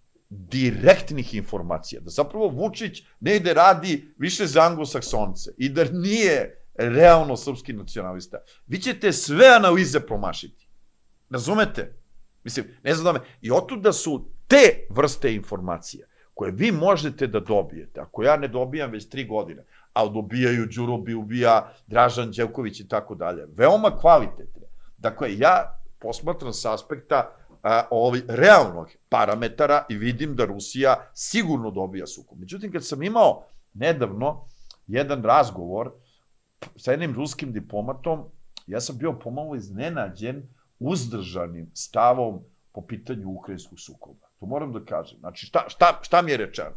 direktnih informacija, da zapravo Vučić negde radi više za anglosaksonce i da nije realno srpski nacionalista, vi ćete sve analize promašiti. Razumete? Mislim, ne znam da me... I otuda su te vrste informacija koje vi možete da dobijete, ako ja ne dobijam već 3 godine, ali dobijaju Đuro Bilbija, Dražan Đelković i tako dalje, veoma kvalitetne. Dakle, ja posmatram s aspekta realnog parametara i vidim da Rusija sigurno dobija sukob. Međutim, kad sam imao nedavno jedan razgovor sa jednim ruskim diplomatom, ja sam bio pomalo iznenađen uzdržanim stavom po pitanju ukrajinskog sukoba. To moram da kažem. Znači, šta mi je rečeno?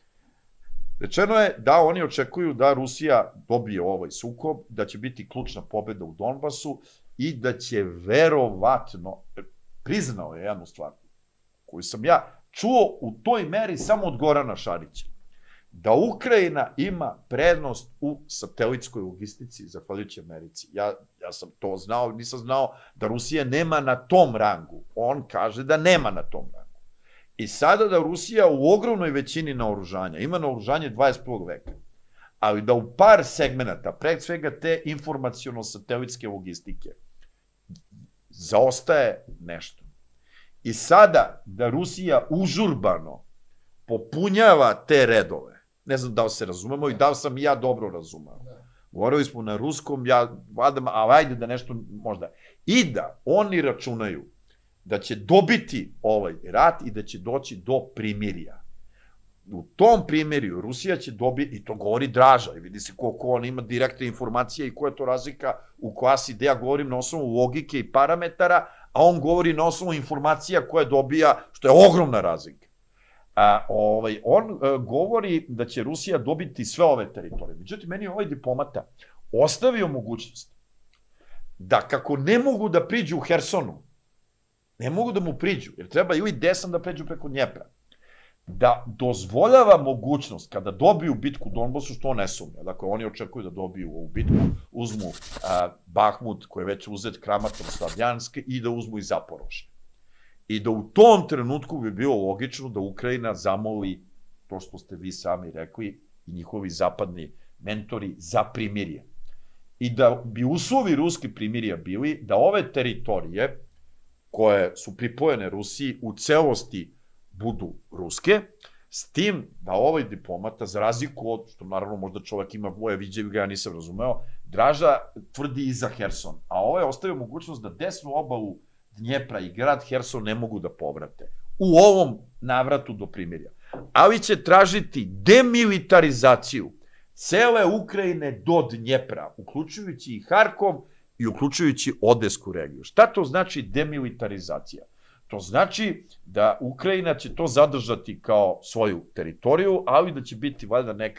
Rečeno je da oni očekuju da Rusija dobije ovaj sukob, da će biti ključna pobeda u Donbasu i da će verovatno, priznao je jednu stvar koju sam ja čuo u toj meri samo od Gorana Šarića, da Ukrajina ima prednost u satelitskoj logistici zahvaljujući Americi. Ja sam to znao, nisam znao da Rusija nema na tom rangu. On kaže da nema na tom rangu. I sada da Rusija u ogromnoj većini naoružanja, ima naoružanje 21. veka, ali da u par segmenata, pre svega te informaciono-satelitske logistike, zaostaje nešto. I sada da Rusija užurbano popunjava te redove, ne znam da li se razumemo i da li sam ja dobro razumao. Govorili smo na ruskom, ali ajde da nešto možda. I da oni računaju da će dobiti ovaj rat i da će doći do primirja. U tom primirju Rusija će dobiti, i to govori Draža, i vidi se koliko on ima direktne informacije i koja je to razlika u klasi gde ja govorim na osnovu logike i parametara, a on govori na osnovu informacija koje dobija, što je ogromna razlika. On govori da će Rusija dobiti sve ove teritorije. Međutim, meni je ovaj diplomata ostavio mogućnost da kako ne mogu da priđu u Hersonu, ne mogu da mu priđu, jer treba ili desno da pređu preko Dnjepra, da dozvoljava mogućnost kada dobiju bitku u Donbasu, što on ne sumnja. Dakle, oni očekuju da dobiju ovu bitku, uzmu Bahmut, koji je već uzet, Kramatorsk, Slavjansk, i da uzmu i Zaporožje. I da u tom trenutku bi bilo logično da Ukrajina zamoli, to što ste vi sami rekli, i njihovi zapadni mentori, za primirje. I da bi uslovi ruski primirja bili da ove teritorije, koje su pripojene Rusiji, u celosti budu ruske, s tim da ovaj diplomata, za razliku od, što naravno možda čovek ima boje viđevi ga, ja nisam razumeo, Draža tvrdi i za Herson, a ovaj ostavio mogućnost da desnu obalu Dnjepra i grad Herson ne mogu da povrate u ovom navratu do primirja. Ali će tražiti demilitarizaciju cele Ukrajine do Dnjepra, uključujući i Harkov i uključujući Odesku regiju. Šta to znači demilitarizacija? To znači da Ukrajina će to zadržati kao svoju teritoriju, ali da će biti valjda neka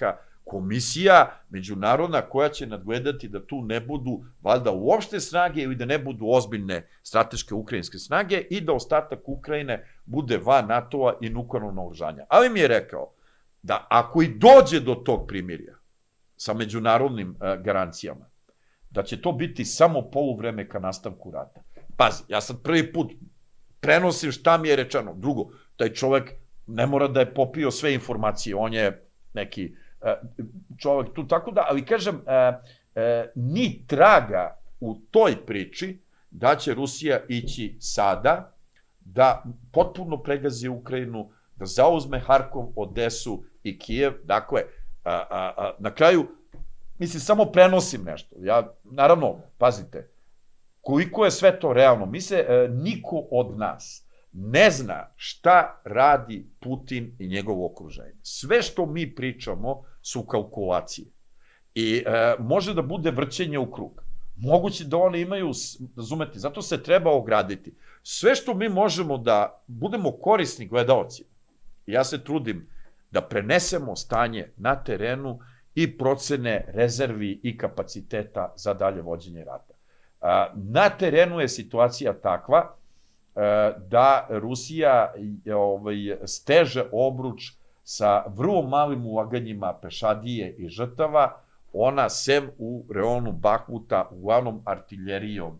komisija međunarodna koja će nadgledati da tu ne budu valjda uopšte snage ili da ne budu ozbiljne strateške ukrajinske snage i da ostatak Ukrajine bude van NATO-a i nuklearnog naoružanja. Ali mi je rekao da ako i dođe do tog primirja sa međunarodnim garancijama, da će to biti samo poluvreme ka nastavku rata. Pazi, ja sad prvi put prenosim šta mi je rečeno. Drugo, taj čovek ne mora da je popio sve informacije, on je neki čovek tu, tako da, ali kažem, ni traga u toj priči da će Rusija ići sada, da potpuno pregazi Ukrajinu, da zauzme Harkov, Odesu i Kijev. Dakle, na kraju, mislim, samo prenosim nešto. Ja, naravno, pazite, koliko je sve to realno, niko od nas ne zna šta radi Putin i njegovo okruženje. Sve što mi pričamo su kalkulacije. I može da bude vrćenje u krug. Moguće da one imaju, razumete, zato se treba ograditi. Sve što mi možemo da budemo korisni gledaoci, ja se trudim da prenesemo stanje na terenu i procene rezervi i kapaciteta za dalje vođenje rata. Na terenu je situacija takva da Rusija steže obruč sa vrlo malim ulaganjima pešadije i žrtava. Ona sem u reonu Bahmuta uglavnom artiljerijom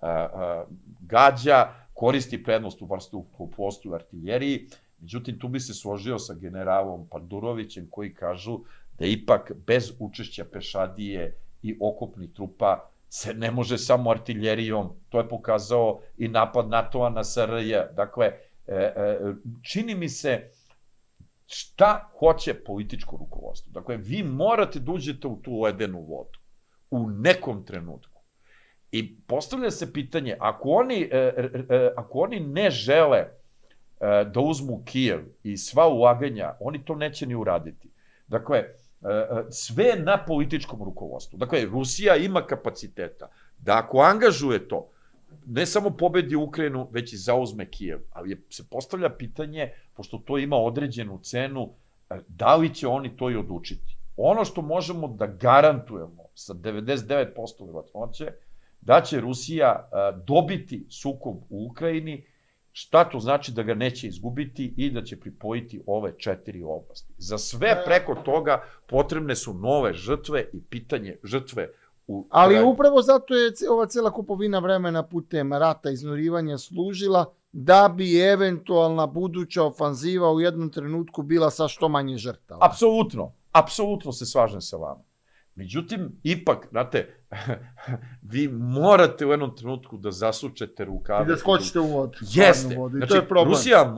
gađa, koristi prednost u vazduhoplovstvu i artiljeriji. Međutim, tu bi se složio sa generalom Pandurovićem koji kažu da ipak bez učešća pešadije i okopnih trupa se ne može samo artiljerijom. To je pokazao i napad NATO-a na SRJ. Dakle, čini mi se šta hoće političko rukovodstvo. Dakle, vi morate da uđete u tu ledenu vodu u nekom trenutku. I postavlja se pitanje, ako oni ne žele da uzmu Kijev i sva ulaganja, oni to neće ni uraditi. Dakle, sve na političkom rukovodstvu. Dakle, Rusija ima kapaciteta da ako angažuje to, ne samo pobedi Ukrajinu, već i zauzme Kijev. Ali se postavlja pitanje, pošto to ima određenu cenu, da li će oni to i odlučiti. Ono što možemo da garantujemo sa 99% verovatnoće, da će Rusija dobiti sukob u Ukrajini, šta to znači da ga neće izgubiti i da će pripojiti ove 4 oblasti. Za sve preko toga potrebne su nove žrtve i pitanje žrtve u... Ali upravo zato je ova cela kupovina vremena putem rata i iznurivanja služila da bi eventualna buduća ofanziva u jednom trenutku bila sa što manje žrtava. Apsolutno se slažem sa vama. Međutim, ipak, znate, vi morate u jednom trenutku da zasučete rukave. I da skočite u vodu. Jeste. Znači, Rusija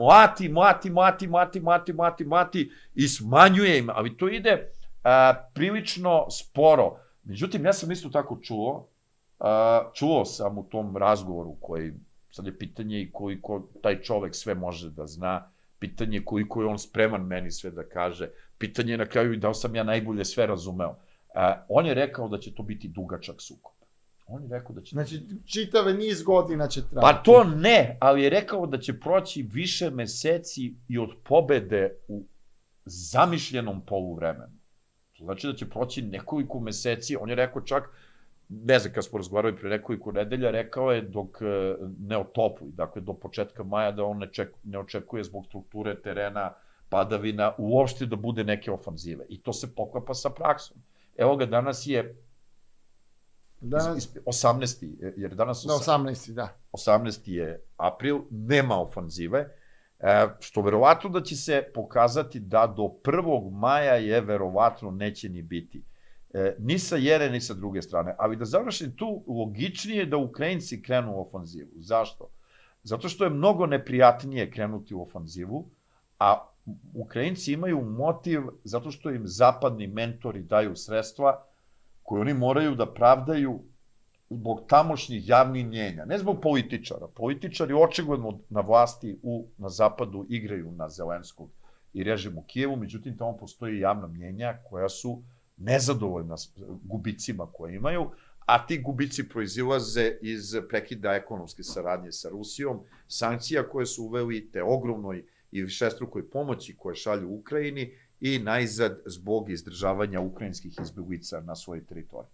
mlati i smanjuje im, ali to ide prilično sporo. Međutim, ja sam isto tako čuo sam u tom razgovoru koji, sad je pitanje i koliko taj čovek sve može da zna, pitanje koliko je on spreman meni sve da kaže, pitanje je na kraju i da sam ja najbolje sve razumeo. On je rekao da će to biti dugačak sukob. On je rekao da će... Znači, čitave niz godina će trajati. Pa to ne, ali je rekao da će proći više meseci i od pobede u zamišljenom poluvremenu. To znači da će proći nekoliko meseci. On je rekao čak, ne znam, kad smo razgovarali pre nekoliko nedelja, rekao je dok ne otopli, dakle do početka maja, da on ne očekuje zbog strukture terena, padavina, uopšte da bude neke ofanzive. I to se poklapa sa praksom. Evo ga, danas je 18. jer danas 18. da. 18. je april, nema ofanzive, što verovatno da će se pokazati da do 1. maja je verovatno neće ni biti. Ni sa jedne, ni sa druge strane. Ali da završim tu, logičnije da Ukrajinci krenu u ofanzivu. Zašto? Zato što je mnogo neprijatnije krenuti u ofanzivu, a Ukrajinci imaju motiv zato što im zapadni mentori daju sredstva koje oni moraju da pravdaju zbog tamošnjih javnih mnjenja, ne zbog političara. Političari očigledno na vlasti na zapadu igraju na Zelenskog i režim u Kijevu, međutim tamo postoji javna mnjenja koja su nezadovoljna gubicima koje imaju, a ti gubici proizilaze iz prekida ekonomske saradnje sa Rusijom, sankcija koje su uveli, te ogromnoj i višestrukoj pomoći koje šalju Ukrajini i najzad zbog izdržavanja ukrajinskih izbjeglica na svojoj teritoriji.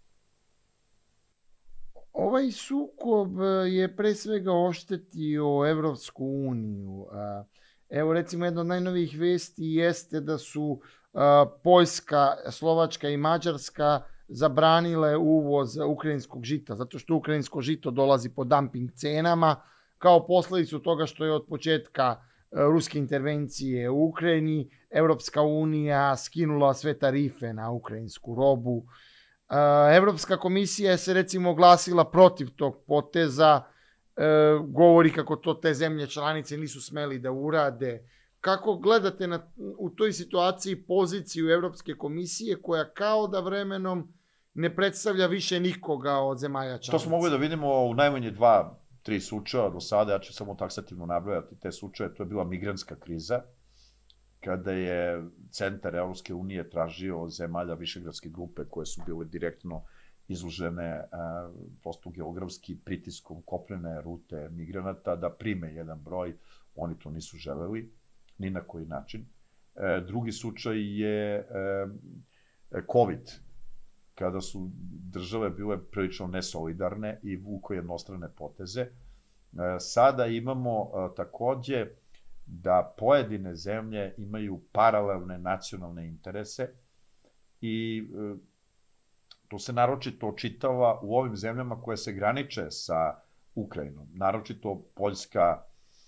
Ovaj sukob je pre svega oštetio Evropsku uniju. Evo recimo jedna od najnovijih vesti jeste da su Poljska, Slovačka i Mađarska zabranile uvoz ukrajinskog žita, zato što ukrajinsko žito dolazi po dumping cenama, kao posledicu toga što je od početka ruske intervencije u Ukrajini Evropska unija skinula sve tarife na ukrajinsku robu. Evropska komisija se recimo oglasila protiv tog poteza, govori kako to te zemlje članice nisu smeli da urade. Kako gledate u toj situaciji poziciju Evropske komisije koja kao da vremenom ne predstavlja više nikoga od zemalja članica? To smo mogli da vidimo u najmanje 2-3 slučaja do sada, ja ću samo taksativno nabrojati te slučaje. To je bila migrantska kriza, kada je centar Evropske unije tražio od zemalja Višegradske grupe koje su bile direktno izložene prosto geografski pritiskom kopnene rute migranata da prime jedan broj, oni to nisu želeli, ni na koji način. Drugi slučaj je COVID, kada su države bile prilično nesolidarne i vuko jednostrane poteze. Sada imamo takođe da pojedine zemlje imaju paralelne nacionalne interese i to se naročito očitava u ovim zemljama koje se graniče sa Ukrajinom, naročito Poljska,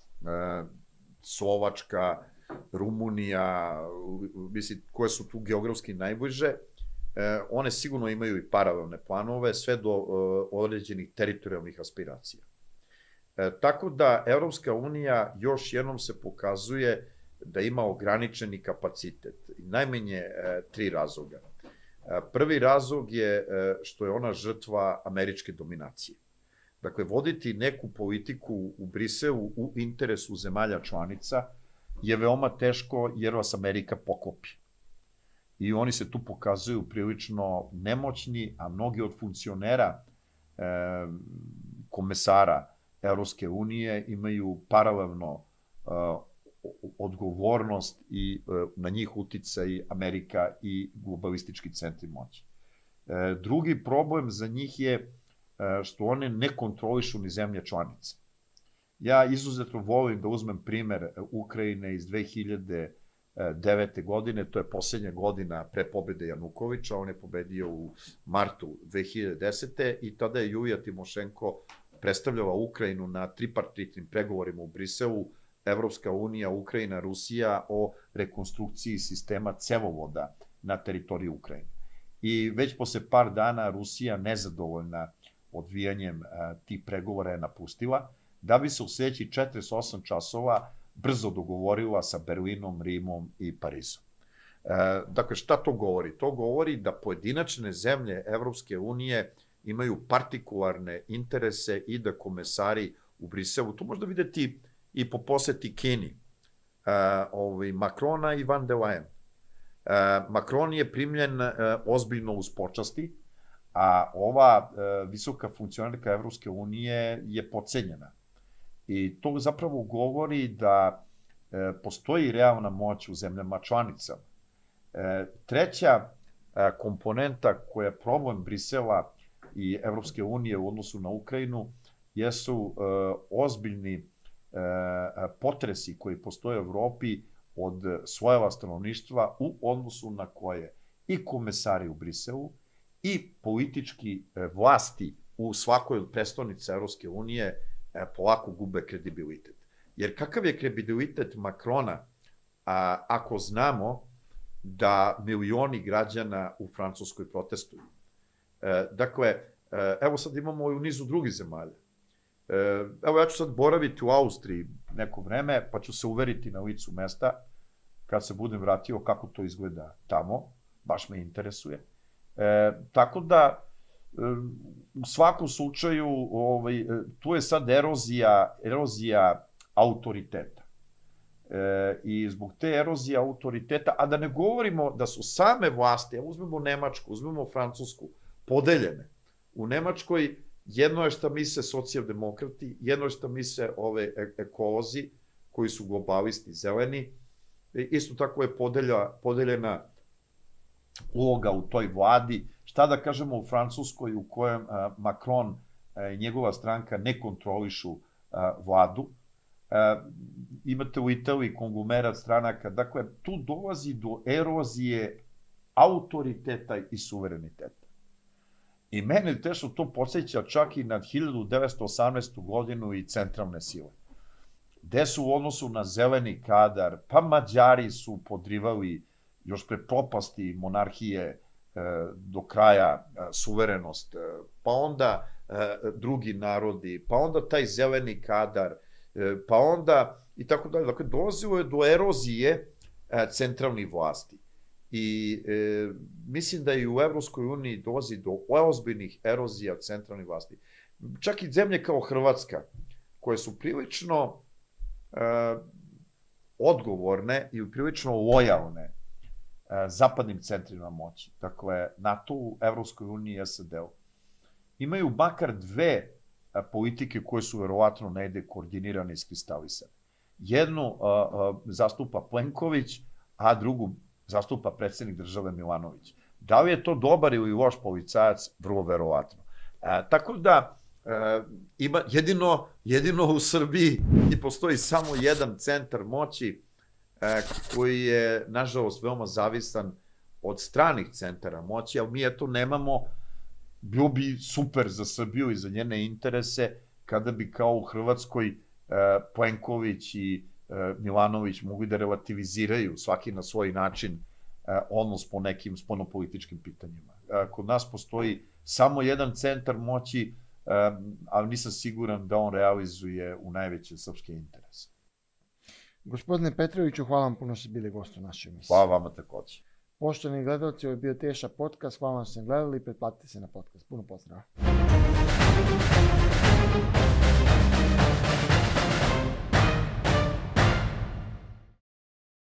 Slovačka, Rumunija, mislim, koje su tu geografski najbliže, one sigurno imaju i paralelne planove, sve do određenih teritorijalnih aspiracija. Tako da Evropska unija još jednom se pokazuje da ima ograničeni kapacitet. Najmanje 3 razloga. Prvi razlog je što je ona žrtva američke dominacije. Dakle, voditi neku politiku u Briselu u interesu zemalja članica je veoma teško jer vas Amerika poklopi. I oni se tu pokazuju prilično nemoćni, a mnogi od funkcionera, komesara Evropske unije imaju paralelno odgovornost i na njih uticaj Amerika i globalistički centri moći. Drugi problem za njih je što one ne kontrolišu ni zemlje članice. Ja izuzetno volim da uzmem primer Ukrajine iz 2009. godine, to je posljednja godina pre pobede Janukovića, on je pobedio u martu 2010. i tada je Julija Timošenko predstavljala Ukrajinu na tripartitnim pregovorima u Briselu, Evropska unija, Ukrajina, Rusija o rekonstrukciji sistema cevovoda na teritoriji Ukrajine. I već posle par dana Rusija, nezadovoljna odvijanjem tih pregovora, je napustila, da bi se u sljedećih 48 časova brzo dogovorila sa Berlinom, Rimom i Parizom. Dakle, šta to govori? To govori da pojedinačne zemlje Evropske unije imaju partikularne interese i da komesari u Briselu, to možda videti i po poseti Kini, Macrona i Van der Leyen. Macron je primljen ozbiljno uz počasti, a ova visoka funkcionarka Evropske unije je podcenjena. I to zapravo govori da postoji realna moć u zemljama članicama. Treća komponenta koja je problem Brisela i Evropske unije u odnosu na Ukrajinu jesu ozbiljni potresi koji postoje u Evropi od slojeva stanovništva u odnosu na koje i komesari u Briselu i politički vlasti u svakoj od prestolnica Evropske unije polako gube kredibilitet. Jer kakav je kredibilitet Macrona ako znamo da milioni građana u Francuskoj protestuju? Dakle, evo sad imamo i u nizu drugih zemalja. Evo ja ću sad boraviti u Austriji neko vreme, pa ću se uveriti na licu mesta kad se budem vratio kako to izgleda tamo, baš me interesuje. Tako da, u svakom slučaju, tu je sad erozija autoriteta. I zbog te erozije autoriteta, a da ne govorimo da su same vlasti, uzmemo Nemačku, uzmemo Francusku, podeljene. U Nemačkoj jedno je šta misle socijaldemokrati, jedno je šta misle ove ekolozi, koji su globalisti zeleni, isto tako je podeljena uloga u toj vladi. Šta da kažemo u Francuskoj u kojem Macron i njegova stranka ne kontrolišu vladu. Imate u Italiji konglomerat stranaka. Dakle, tu dolazi do erozije autoriteta i suvereniteta. I mene teško to podsjeća čak i na 1918. godinu i centralne sile. Gde su u odnosu na zeleni kadar, pa Mađari su podrivali još pre propasti monarhije do kraja suverenost, pa onda drugi narodi, pa onda taj zeleni kadar, pa onda i tako dalje. Dakle, dolazilo je do erozije centralnih vlasti. I mislim da i u Evropskoj uniji dolazi do ozbiljnih erozija centralnih vlasti. Čak i zemlje kao Hrvatska, koje su prilično odgovorne i prilično lojalne zapadnim centrima moći, dakle NATO-u, Evropskoj uniji i SAD-u, imaju makar dve politike koje su verovatno negde koordinirane i iskristalisane. Jednu zastupa Plenković, a drugu zastupa predsednik države Milanović. Da li je to dobar ili loš policajac? Vrlo verovatno. Tako da, jedino u Srbiji i postoji samo jedan centar moći koji je, nažalost, veoma zavisan od stranih centara moći, ali mi eto nemamo, bilo bi super za Srbiju i za njene interese kada bi kao u Hrvatskoj Plenković i Milanović mogli da relativiziraju svaki na svoj način odnos po nekim spoljnopolitičkim pitanjima. Kod nas postoji samo jedan centar moći, ali nisam siguran da on realizuje u najveće srpske interese. Gospodine Petroviću, hvala vam puno što ste bili gost u našoj emisiji. Hvala vama takođe. Poštovani gledalci, ovo je bio Teša podcast. Hvala vam što ste gledali i pretplatite se na podcast. Puno pozdrava.